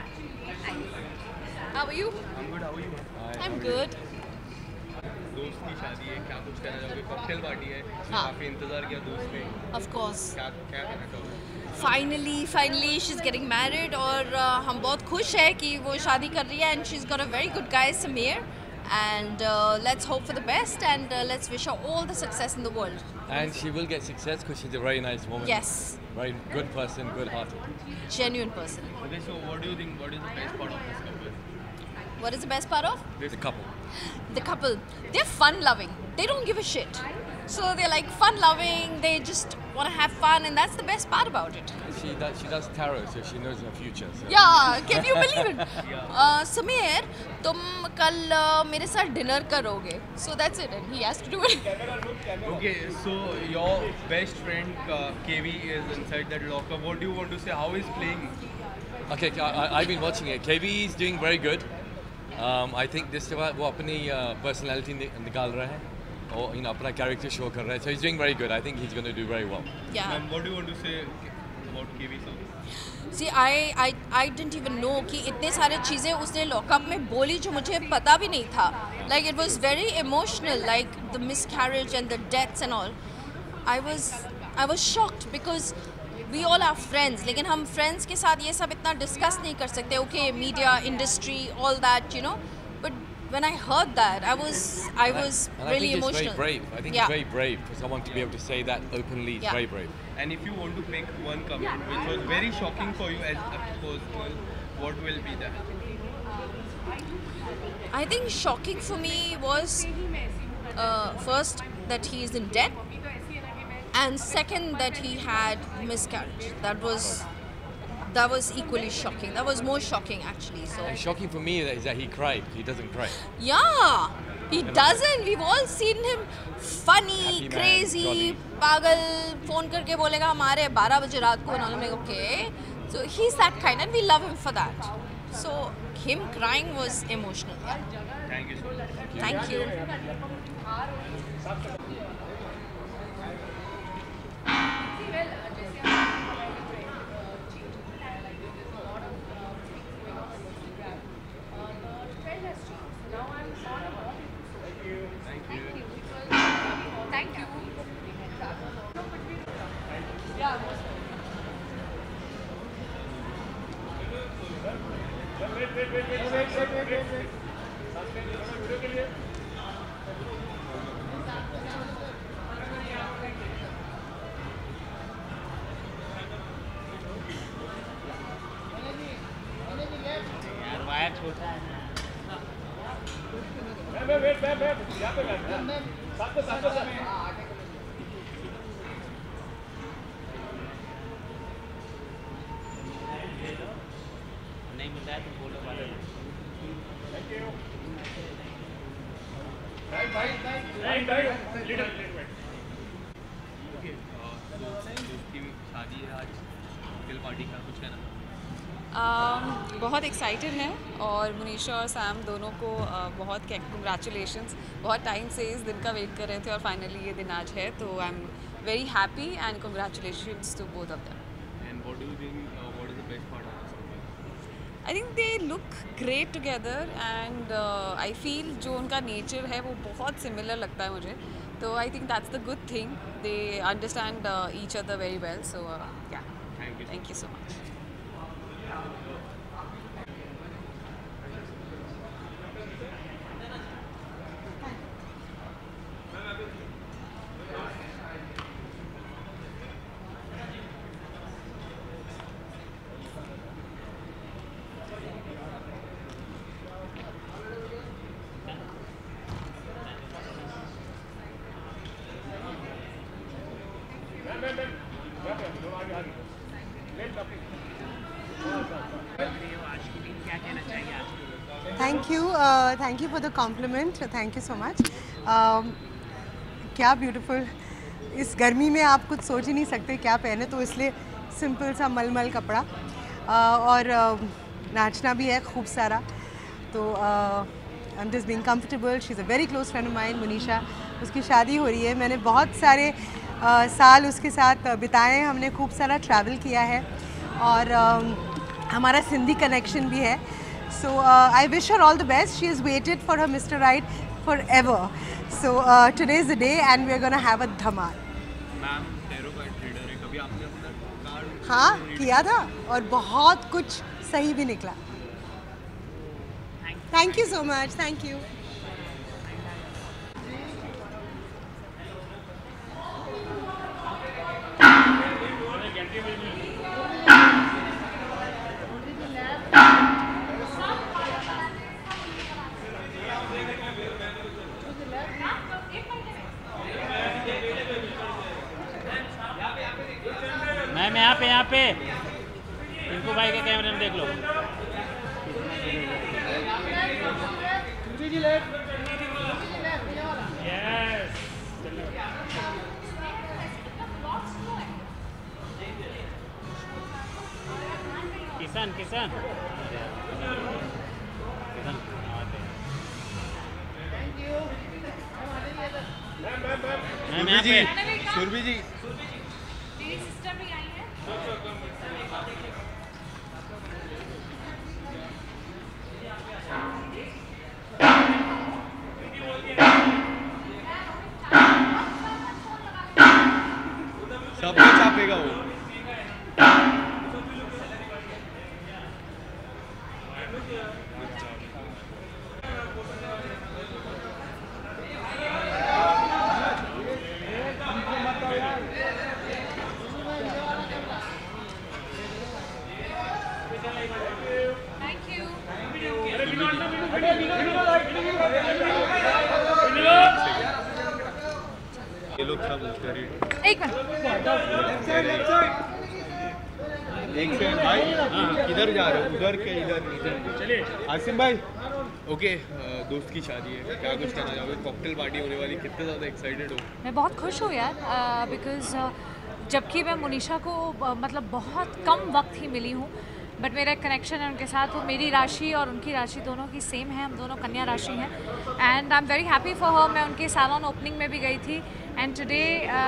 How are you? I'm good. How are you? I'm good. दोस्त की शादी है, क्या कुछ कहना चाहोगे? कॉकटेल पार्टी है, हाँ. काफी इंतजार किया दोस्त ने। Of course. क्या कहना चाहोगे? Finally she's getting married और हम बहुत खुश है कि वो शादी कर रही है and she's got a very good guy Sameer and let's hope for the best and let's wish her all the success in the world. And she will get success because she's a very nice woman. Yes. Very good person, good-hearted. Genuine person. Okay, so what do you think? What is the best part of this couple? What is the best part of? The couple. The couple. They're fun-loving. They don't give a shit. So they're like fun-loving. They just want to have fun, and that's the best part about it. She does tarot, so she knows her future. So. Yeah, can you believe it? Sameer, तुम कल मेरे साथ dinner करोगे. So that's it, and he has to do it. Okay, so your best friend KV is inside that locker. What do you want to say? How is playing? Okay, I've been watching it. KB is doing very good. I think this time वो अपनी personality निकाल रहा है और अपना character show कर रहा है. So he's doing very good. I think he's going to do very well. Yeah. What do you want to say about KV sir? See, I didn't even know कि इतने सारे चीज़ें उसने लॉकअप में बोली जो मुझे पता भी नहीं था. Like it was very emotional, like the miscarriage and the deaths and all. I was shocked because we all are friends. लेकिन हम friends के साथ ये सब इतना discuss नहीं कर सकते. Okay, media, industry, all that, you know. But when I heard that, I was really emotional. I think it's very brave. I think it's very brave for someone to be able to say that openly. It's very brave. And if you want to pick one comment which was very shocking for you as a personal, what will be that? I think shocking for me was first that he is in debt, and second that he had miscarriage. That was equally shocking. That was more shocking actually. So. And shocking for me is that he cried. He doesn't cry. Yeah, he doesn't. We've all seen him funny, Happy man, crazy, jolly. पागल phone करके बोलेगा हमारे 12 बजे रात को and I'm like okay. So he's that kind and we love him for that. So him crying was emotional. Thank you so much. Thank you. Thank you. यार wire छोटा है नहीं मिल रहा है तो बोलो वाले Okay, दोस्त की शादी है आज कॉकटेल पार्टी का कुछ कहना? बहुत एक्साइटेड हैं और मुनीशा और सैम दोनों को बहुत कंग्रेचुलेशंस। बहुत टाइम से इस दिन का वेट कर रहे थे और फाइनली ये दिन आज है, तो I am very happy and congratulations to both of them. And what do you think what is the best part of this? I think they look great together and I feel जो उनका nature है वो बहुत similar लगता है मुझे, तो I think that's the good thing. They understand each other very well, so yeah thank you so much. Thank you for the compliment. Thank you so much. क्या ब्यूटीफुल, इस गर्मी में आप कुछ सोच ही नहीं सकते क्या पहने, तो इसलिए सिंपल सा मलमल कपड़ा और नाचना भी है खूब सारा, तो I am just being comfortable. She is a very close friend of mine, Munisha. उसकी शादी हो रही है, मैंने बहुत सारे साल उसके साथ बिताए हैं, हमने खूब सारा ट्रैवल किया है और हमारा सिंधी कनेक्शन भी है। So I wish her all the best. She has waited for her Mr. Right forever. So today is the day and we are going to have a धमाल। मैम टैरो कार्ड ट्रेडर है, कभी आपने अपना card? हाँ किया था और बहुत कुछ सही भी निकला। Thank you so much. Thank you. Ma'am यहाँ पे इनको भाई के कैमरे में देख लो। यस किसान किसान सुरभि जी सब कुछ छापेगा वो। ये लोग सब एक मिनट एक सेकंड भाई, किधर जा रहे हो? उधर के इधर? चलिए आसिम भाई। ओके, दोस्त की शादी है, क्या कुछ कहना चाहोगे? कॉकटेल पार्टी होने वाली, कितने ज़्यादा एक्साइटेड हो? मैं बहुत खुश हूँ यार, बिकॉज़ जबकि मैं मुनीशा को मतलब बहुत कम वक्त ही मिली हूँ, बट मेरा एक कनेक्शन है उनके साथ। वो मेरी राशि और उनकी राशि दोनों की सेम है, हम दोनों कन्या राशि हैं and I am very happy for her. मैं उनके सैलून ओपनिंग में भी गई थी and today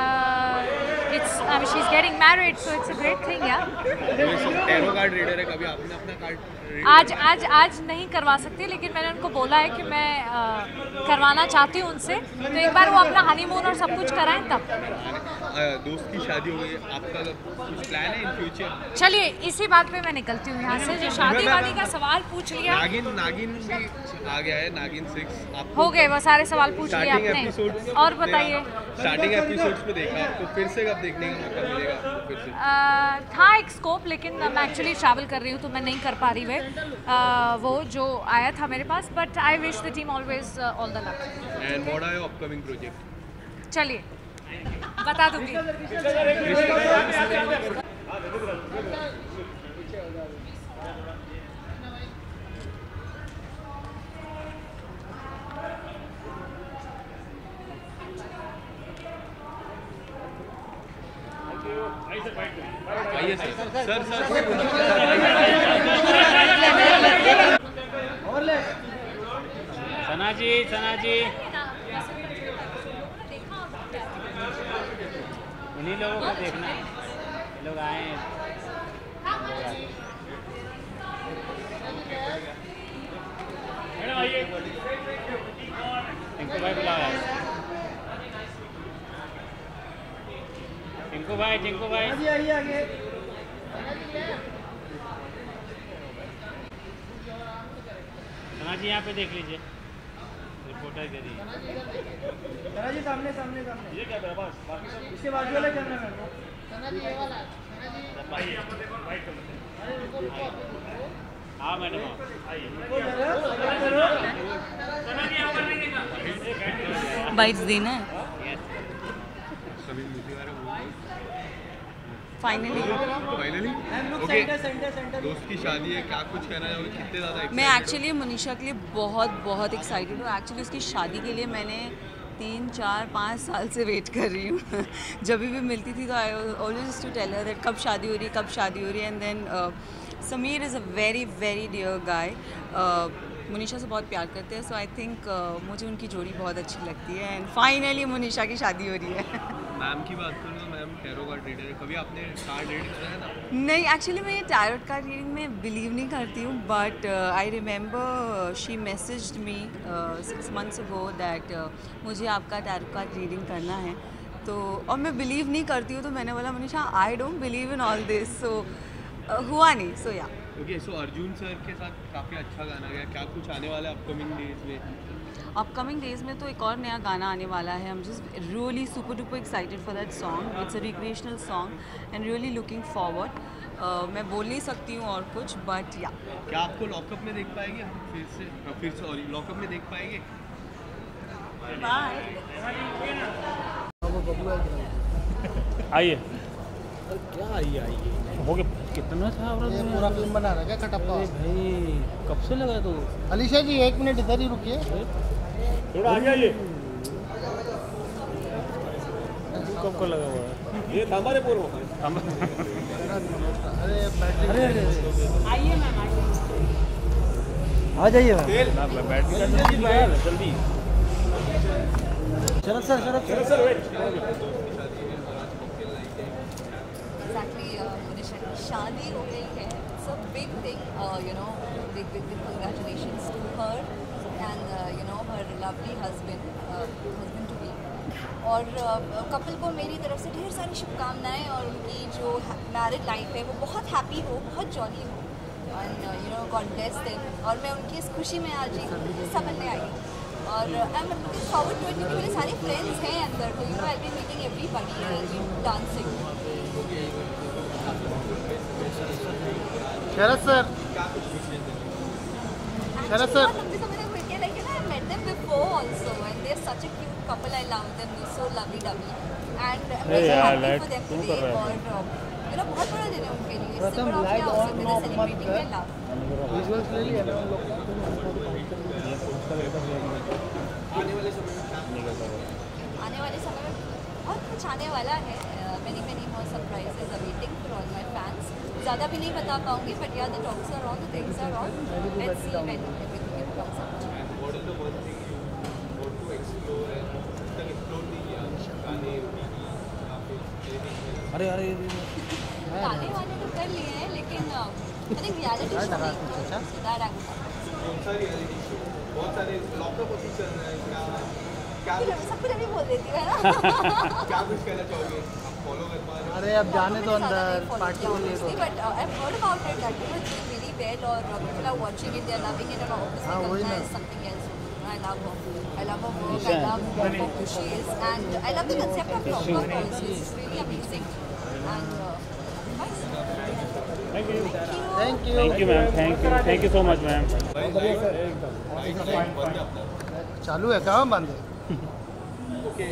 she is getting married, so it's a great thing यार। टैरो कार्ड रीडर है, कभी आपने अपना कार्ड आज नहीं करवा सकती, लेकिन मैंने उनको बोला है कि मैं करवाना चाहती हूँ उनसे, तो एक बार वो अपना हनीमून और सब कुछ कराएं तब। दोस्त की शादी हो गई, आपका कुछ प्लान है इन फ्यूचर? चलिए इसी बात पे मैं निकलती हूँ यहाँ से। जो शादी वादी का सवाल पूछ लिया, नागिन भी आ गया है, नागिन 6 हो गए वो सारे सवाल पूछ लिए आपने। और बताइए, स्टार्टिंग एपिसोड्स में देखा, तो फिर से कब देखने का मौका मिलेगा आपको? फिर से था एक स्कोप, लेकिन मैं एक्चुअली ट्रैवल कर रही हूँ तो मैं नहीं कर पा रही वे वो जो आया था मेरे पास, but I wish the team always all the luck. And what are your upcoming project? चलिए बता दूंगी। आई सर, आइए सर सर सना जी इन्हीं लोगों को देखना है, ये लोग आए हैं। मैडम आइए, टिंकू भाई बुला रहा है। टिंकू भाई आइए आगे। सना जी यहाँ पे देख लीजिए, रिपोर्टर के लिए। सना जी सामने ये क्या मेरा पास बाकी सब इसके बाजू वाला कैमरा मैन को सना जी ये वाला हाँ मैडम बाइट्स देना है फाइनली ओके दोस्त की शादी है, क्या कुछ कहना चाहोगे, कितने ज़्यादा मैं एक्चुअली मनीषा के लिए बहुत एक्साइटेड हूँ। एक्चुअली उसकी शादी के लिए मैंने 3, 4, 5 साल से वेट कर रही हूँ जब भी मिलती थी तो I always to tell her that कब शादी हो रही है। And then Sameer is a very dear guy, Manisha से बहुत प्यार करते हैं। सो आई थिंक मुझे उनकी जोड़ी बहुत अच्छी लगती है एंड फाइनली मनीषा की शादी हो रही है। मैम की बात करूँ तो मैम टैरो कार्ड रीडर है, कभी आपने कार्ड रीड किया है ना? नहीं, एक्चुअली मैं ये टैरोट कार्ड रीडिंग में बिलीव नहीं करती हूँ, but I remember she messaged me 6 months ago that मुझे आपका टैरोट कार्ड रीडिंग करना है। तो और मैं बिलीव नहीं करती हूँ, तो मैंने बोला Manisha I don't believe in all this, so हुआ नहीं। सो या ओके, सो अर्जुन सर के साथ काफ़ी अच्छा गाना गया, क्या कुछ आने वाला है अपकमिंग डेज में? तो एक और नया गाना आने वाला है। I am just really super duper excited for that song. It's a recreational song and really looking forward. मैं बोल नहीं सकती हूँ और कुछ, बट या क्या आपको लॉकअप में देख पाएंगे हम फिर सॉरी लॉकअप में देख पाएंगे? बाय। आइए क्या आइए हो गया कितना था ये पूरा फिल्म बना रहा है क्या कटप्पा? भाई कब से लगा तो अलीशा जी 1 मिनट इधर ही रुकिए, थोड़ा आ जाइए। कब को लगा हुआ है ये तांबारे पूर्व अरे आइए मैम आ जाइए बैठ जल्दी। शरद सर शादी हो गई है, it's a big thing, you know, big congratulations to her and you know her lovely husband to be. और कपल को मेरी तरफ से ढेर सारी शुभकामनाएं और उनकी जो मैरिड लाइफ है वो बहुत हैप्पी हो, बहुत जॉली हो and you know God bless them. और मैं उनकी इस खुशी में आज समझ में आई और I am looking forward to it क्योंकि मेरे सारे फ्रेंड्स हैं अंदर, तो you know I be meeting everybody dancing. Sharad sir लंबे समय तक मिल के like you know I met them before also and they're such a cute couple. I love them, they're so lovely and I'm very happy for them today और you know बहुत बड़ा दिन है उनके लिए। इससे बड़ा क्या हो सकता है सेलिब्रेटिंग their love। विजुअल्स ले लिए ना लोग। आने वाले समय में बहुत कुछ आने वाला है। many more surprises are waiting for all my fans. ज़्यादा भी नहीं बता पाऊँगी, but yeah, the talks are on, the things are on. Let's see when everything comes out. What is the one thing you want to explore and explore नहीं किया गाने अरे गाने वाले तो कर लिए हैं, लेकिन I think reality show नहीं किया, so that I'm कौन सा रियलिटी शो? बहुत सारे लॉकअप होती चल रहा है, क्या सब कुछ अभी बोल देती है ना। क्या कुछ कहना चाहोगे? फॉलो कर पा रहे हो? अरे अब जाने दो अंदर, पार्टी हो रही है। But I've heard about it that you know it's doing really well or people are watching it, they're loving it, and obviously Kalpana is something else. I love her. I love her work. I love who she is, and I love the concept of lockup also. It's really amazing. And Thank you. Thank you. Thank you, ma'am. Thank you so much, ma'am. चालू है कहाँ बंद है? Okay,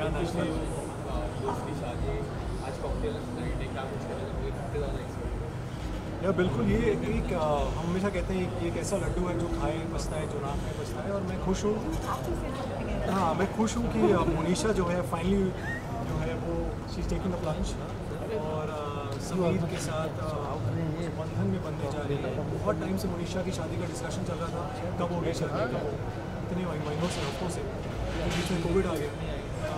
या बिल्कुल ये एक हम हमेशा कहते हैं ये एक ऐसा लड्डू है जो खाए बसता है, जो नाक में बसता है। और मैं खुश हूँ, हाँ मैं खुश हूँ कि मोनिशा जो है फाइनली जो है वो she is taking the plunge और समीर के साथ बंधन में बनने जा रही है। बहुत टाइम से मुनीशा की शादी का डिस्कशन चल रहा था, कब हो गई शादी, कब हो, इतने महीनों से, हफ्तों से, बीच में कोविड आ गया।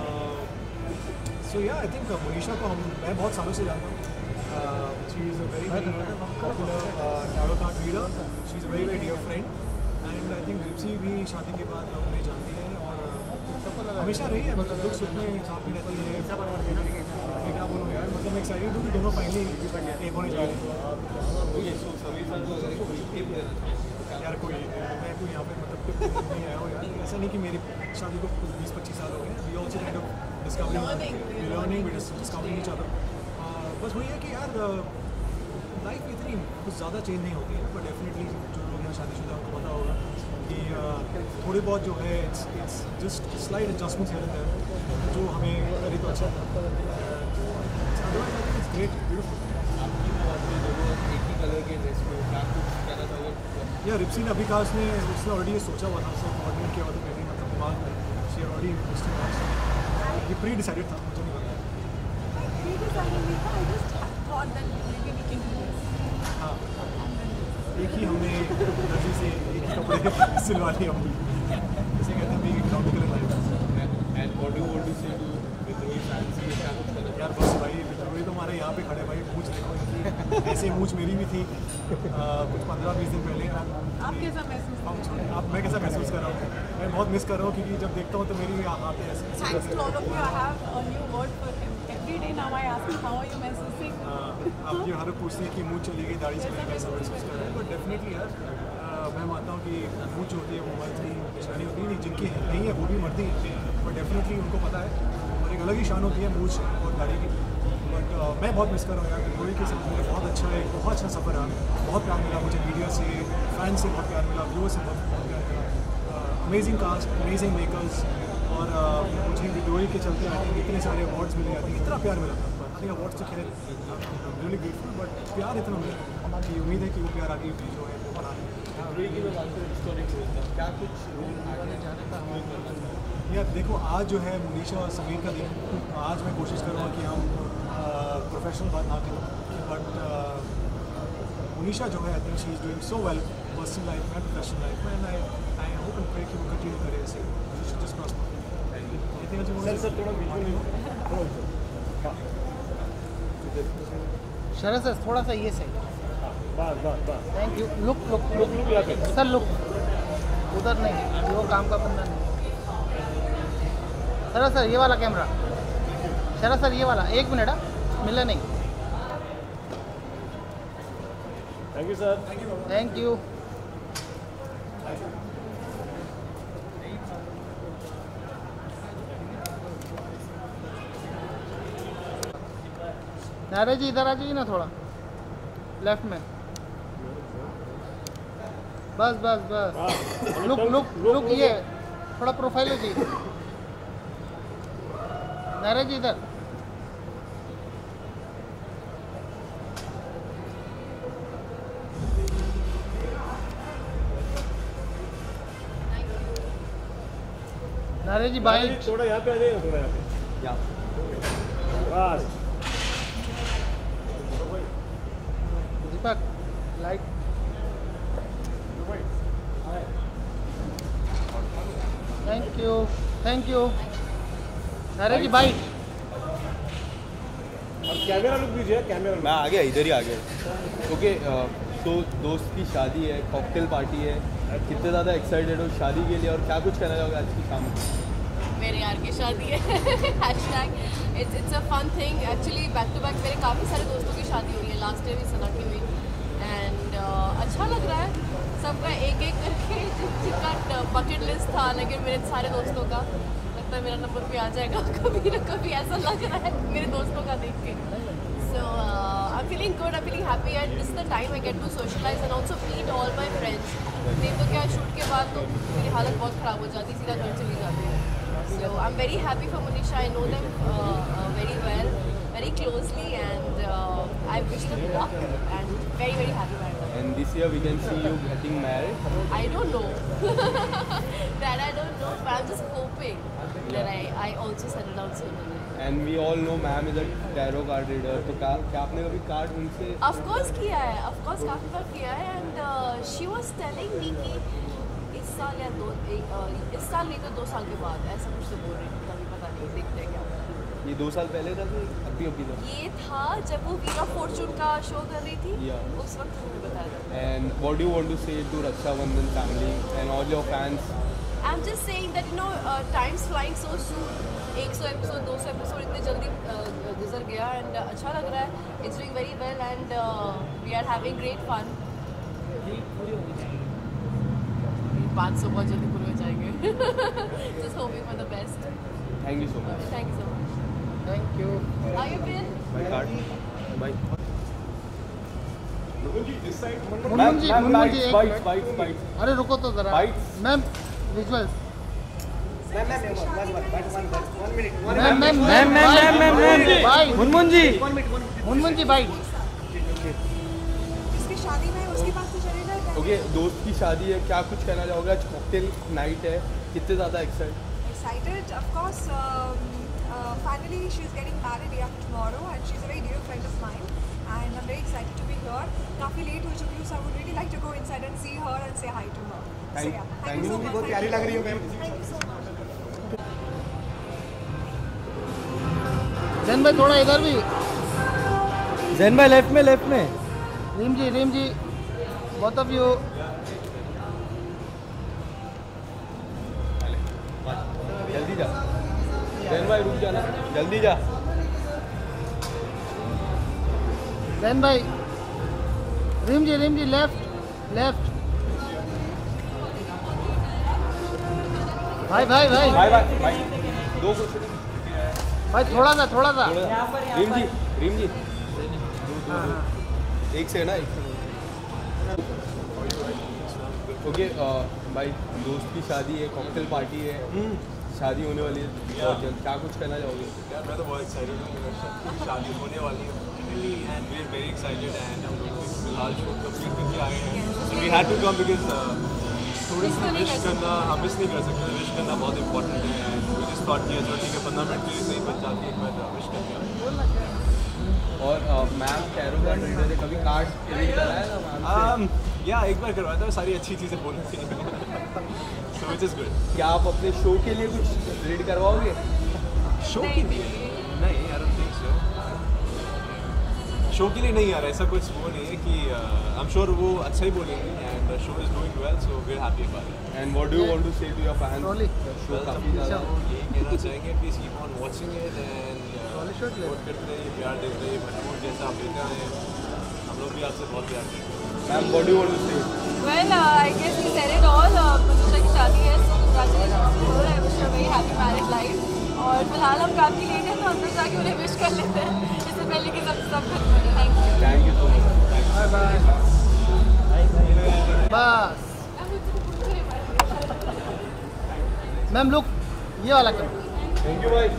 सो या आई थिंक मुनीशा को मैं बहुत सालों से जानता हूँ। She is a very popular tarot card reader, she is a very dear friend, and I think Ripsi भी शादी के बाद उन्हें जानती है और हमेशा रही है, मतलब दुख सुख में साथ में रहती है। क्या बोलूँ यार, मतलब मैं एक्साइटेड हूँ कि दोनों फाइनली एक होने जा रहे हैं। यार कोई मैं कोई यहाँ पे मतलब नहीं आया हूँ यार, ऐसा नहीं कि मेरी शादी को 20-25 साल हो गए। We also kind of discovering, learning, discovering each other. बस वही है कि यार लाइफ इतनी कुछ ज़्यादा चेंज नहीं होती है, बट डेफिनेटली जो लोग यहाँ शादीशुदा उनको पता होगा कि थोड़ी बहुत जो है it's just slide adjustments here and there, जो हमें करी तो अच्छा लगता है। It's great, beautiful. एक ही कलर के ड्रेस में क्या कुछ कहना चाहोगे? या रिप्सी ने अभी कहा उसने ऑलरेडी ये सोचा हुआ था, उसने कोऑर्डिनेट किया हुआ था, मेरी मतलब दिमाग में शी ऑलरेडी ये प्री डिसाइडेड था, मुझे नहीं पता। हाँ, एक ही हमने दर्जी से एक ही कपड़े सिलवा लिए हम, जैसे कहते हैं being economical in life. And what do want to say to विद्रोही फैंस में क्या कुछ कहना? यार बस भाई विद्रोही तो हमारे यहाँ पे खड़े भाई, मूंछ देखो इनकी, ऐसे मूंछ मेरी भी थी कुछ 15-20 दिन पहले। आप कैसा महसूस? अब मैं कैसा महसूस कर रहा हूँ? मैं बहुत मिस कर रहा हूँ, क्योंकि जब देखता हूँ तो मेरी आते हैं ऐसे। Thanks to all of you. I have a new word for him. Every day now I ask him, how are you महसूसिंग? अब ये हर पूछते हैं कि मूंछ चली गई, दाढ़ी चली गई, कैसा महसूस कर रहे हैं? बट डेफिनेटली यार मैं मानता हूँ कि मूंछ होती है वो मर्द की निशानी होती है, जिनकी नहीं है वो भी मर्दी है, बट डेफिनेटली उनको पता है, और एक अलग ही शान होती है मूंछ और दाढ़ी की। बट मैं बहुत मिस कर रहा हूँ यार, विद्रोही के साथ मेरा बहुत अच्छा सफ़र रहा, बहुत प्यार मिला मुझे, मीडिया से, फैन से बहुत प्यार मिला, व्यूअर से बहुत प्यार मिला, अमेजिंग कास्ट, अमेजिंग मेकर्स, और मुझे विद्रोही के चलते आई थिंक इतने सारे अवार्ड्स मिले, आई थिंक इतना प्यार मिला था। आई थिंक अवार्ड्स तो खैर रियली ग्रेटफुल, बट प्यार इतना मिला कि उम्मीद है कि वो प्यार आगे भी जो है वो बना क्या कुछ यार देखो, आज जो है मुनीशा और समीर का दिन, आज मैं कोशिश कर रहा हूँ कि हम प्रोफेशनल बात ना करें, बट मुनीशा जो है I think she is doing so well personal life में, प्रोफेशनल लाइफ में, and I hope and pray कि वो कंटिन्यू करे ऐसे, जस्ट प्रॉस्पर। शरद सर थोड़ा सा ये सही, thank you. Look sir, look उधर नहीं, वो काम का बंदा नहीं। शरद सर ये वाला कैमरा, शरद सर ये वाला, 1 मिनट मिला नहीं। Thank you sir. Thank you. Nare ji इधर आ जाइए ना थोड़ा, लेफ्ट में, बस लुक ये थोड़ा प्रोफाइल हो जाइए। नारे जी इधर, नारे जी बाएं, थोड़ा यहाँ पे आ जाइए, थोड़ा यहाँ पे, बस। Deepak light, thank you. Nare ji bite, camera look दीजिए, कैमरा। मैं आ गया, इधर ही आ गया। ओके, तो दोस्त की शादी है, कॉकटेल पार्टी है, कितने ज़्यादा एक्साइटेड हो शादी के लिए, और क्या कुछ कहना चाहोगे आज की शाम में? मेरे यार की शादी है। It's a fun thing actually, back to back मेरे काफ़ी सारे दोस्तों की शादी हुई है, लास्ट ईयर भी सना की हुई, एंड अच्छा लग रहा है सबका एक करके, जिनका बकेट लिस्ट था, लेकिन मेरे सारे दोस्तों का लगता है मेरा नंबर भी आ जाएगा कभी ना कभी, ऐसा लग रहा है मेरे दोस्तों का देख के। So I'm feeling good, I'm feeling happy, and this is the time I get to socialize and also meet all my friends. नहीं तो क्या शूट के बाद तो मेरी हालत बहुत ख़राब हो जाती, सीधा घर चली जाती है। So I'm very happy for Monisha. I know them very well, very closely, and I wish them luck, and very happy for them. And the next year we can see you getting married? I don't know. That I don't know, but I'm just hoping that I also settle down soon. And we all know ma'am is a tarot card reader. तो क्या आपने कभी card उनसे? Of course किया है, of course काफी बार किया है, and she was telling me कि इस साल या इस साल नहीं तो 2 साल के बाद ऐसा कुछ तो बोल रही थी, कभी पता नहीं, देखते हैं क्या होता है। ये 2 साल पहले था कि अभी था? ये था जब वो वील ऑफ फॉर्चून का शो कर रही थी, उस वक्त उन्होंने बताया था। And what do you want to say to Raksha Bandhan family and all your fans? I'm just saying that time's flying so soon. 100 episode, 200 episode इतने जल्दी गुजर गया, and अच्छा लग रहा है. It's doing very well, and we are having great fun. 500 बहुत जल्दी पूरे हो जाएंगे. Just hoping for the best. Thank you so much. Thank you so much. Thank you. How you been? My card. Bye. Munmun जी एक bites. अरे रुको तो जरा ma'am visuals ma'am Munmun ji bite इसकी शादी में उसके पास तो चलेगा। ओके, दोस्त की शादी है, क्या कुछ कहना चाहोगे? आज कॉकटेल नाइट है, कितने ज़्यादा excited of course. Finally she's getting married day after tomorrow, and she's a very dear friend of mine, and I'm very excited to be here. काफ़ी लेट हो चुकी हूँ, so I would really like to go inside and see her and say hi to her. Thank you so much. बहुत प्यारी लग रही हो ma'am. Thank you so much. Jain भाई थोड़ा इधर भी, जैन भाई लेफ्ट में रीम जी both of you. जल्दी जा जैन भाई, रुक जाना, जल्दी जा। जैन भाई, रीम जी लेफ्ट भाई दो कुछ भाई थोड़ा सा रीम जी एक से ना ओके भाई, दोस्त की शादी है, कॉकटेल पार्टी है, शादी होने वाली है, और क्या कुछ कहना चाहोगे? यार मैं तो बहुत एक्साइटेड हूँ, शादी होने वाली है and we are very excited, and हम लोग फिलहाल शो कंप्लीट करके आए हैं, so we had to come because थोड़ी सी विश करना हम मिस नहीं कर सकते, विश करना बहुत इंपॉर्टेंट है, एंड वी जस्ट थॉट कि अच्छा ठीक है 15 मिनट के लिए सही बच जाती है, एक बार विश करके। और मैम टैरो कार्ड रीडर है, कभी कार्ड रीड कराया था मैम? या एक बार करवाया था, सारी अच्छी चीज़ें बोलनी थी, सो विच इज़ गुड। क्या आप अपने शो के लिए कुछ रीड करवाओगे? शो के लिए नहीं, I don't think so, show के लिए नहीं यार, ऐसा कुछ वो नहीं है कि आई एम श्योर वो अच्छा ही बोलेंगे, and the show is doing well, so we are happy about it. And what do you want to say to your fans? Show काफी ज़्यादा यही कहना चाहेंगे, please keep on watching it, and support करते रहिए, प्यार देते रहिए, भरपूर जैसा आप देते हैं, हम लोग भी आपसे बहुत प्यार करते हैं। Ma'am what do you want to say? Well, I guess we said it all. Manisha की शादी है, so congratulations to her. I wish her a very happy married life. और फिलहाल हम काफ़ी लेट हैं, तो अंदर जाके उन्हें विश कर लेते हैं, इससे पहले कि सब खत्म हो जाए। Thank you so much. Bye बस मैम लुक ये वाला करो। थैंक यू भाई।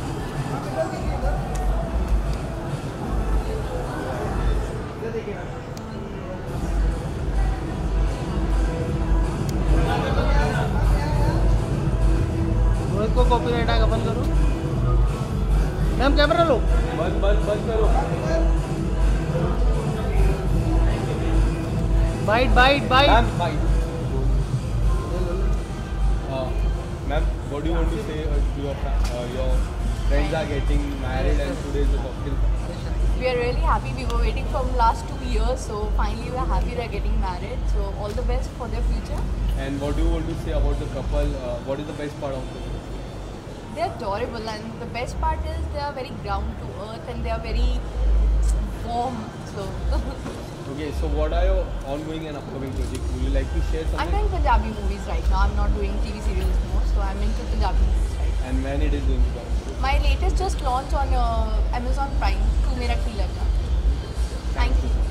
रोहित को कॉपीराइट आएगा, बंद करो मैम, कैमरा लो, बंद करो। Bite ma'am what do you want to say to your friends are getting married and today is the cocktail? We are really happy. We were waiting from last 2 years, so finally we are happy they are getting married. So all the best for their future. And what do you want to say about the couple? What is the best part of it? They are adorable, and the best part is they are very ground to earth, and they are very warm. So Okay, so what are your ongoing and upcoming projects? Would you like to share something? I'm doing Punjabi movies right now. I'm not doing TV serials more, so I'm into Punjabi movies right now. And when it is going to come? My latest just launched on Amazon Prime, Tu Mera Ki Laga. Thank you.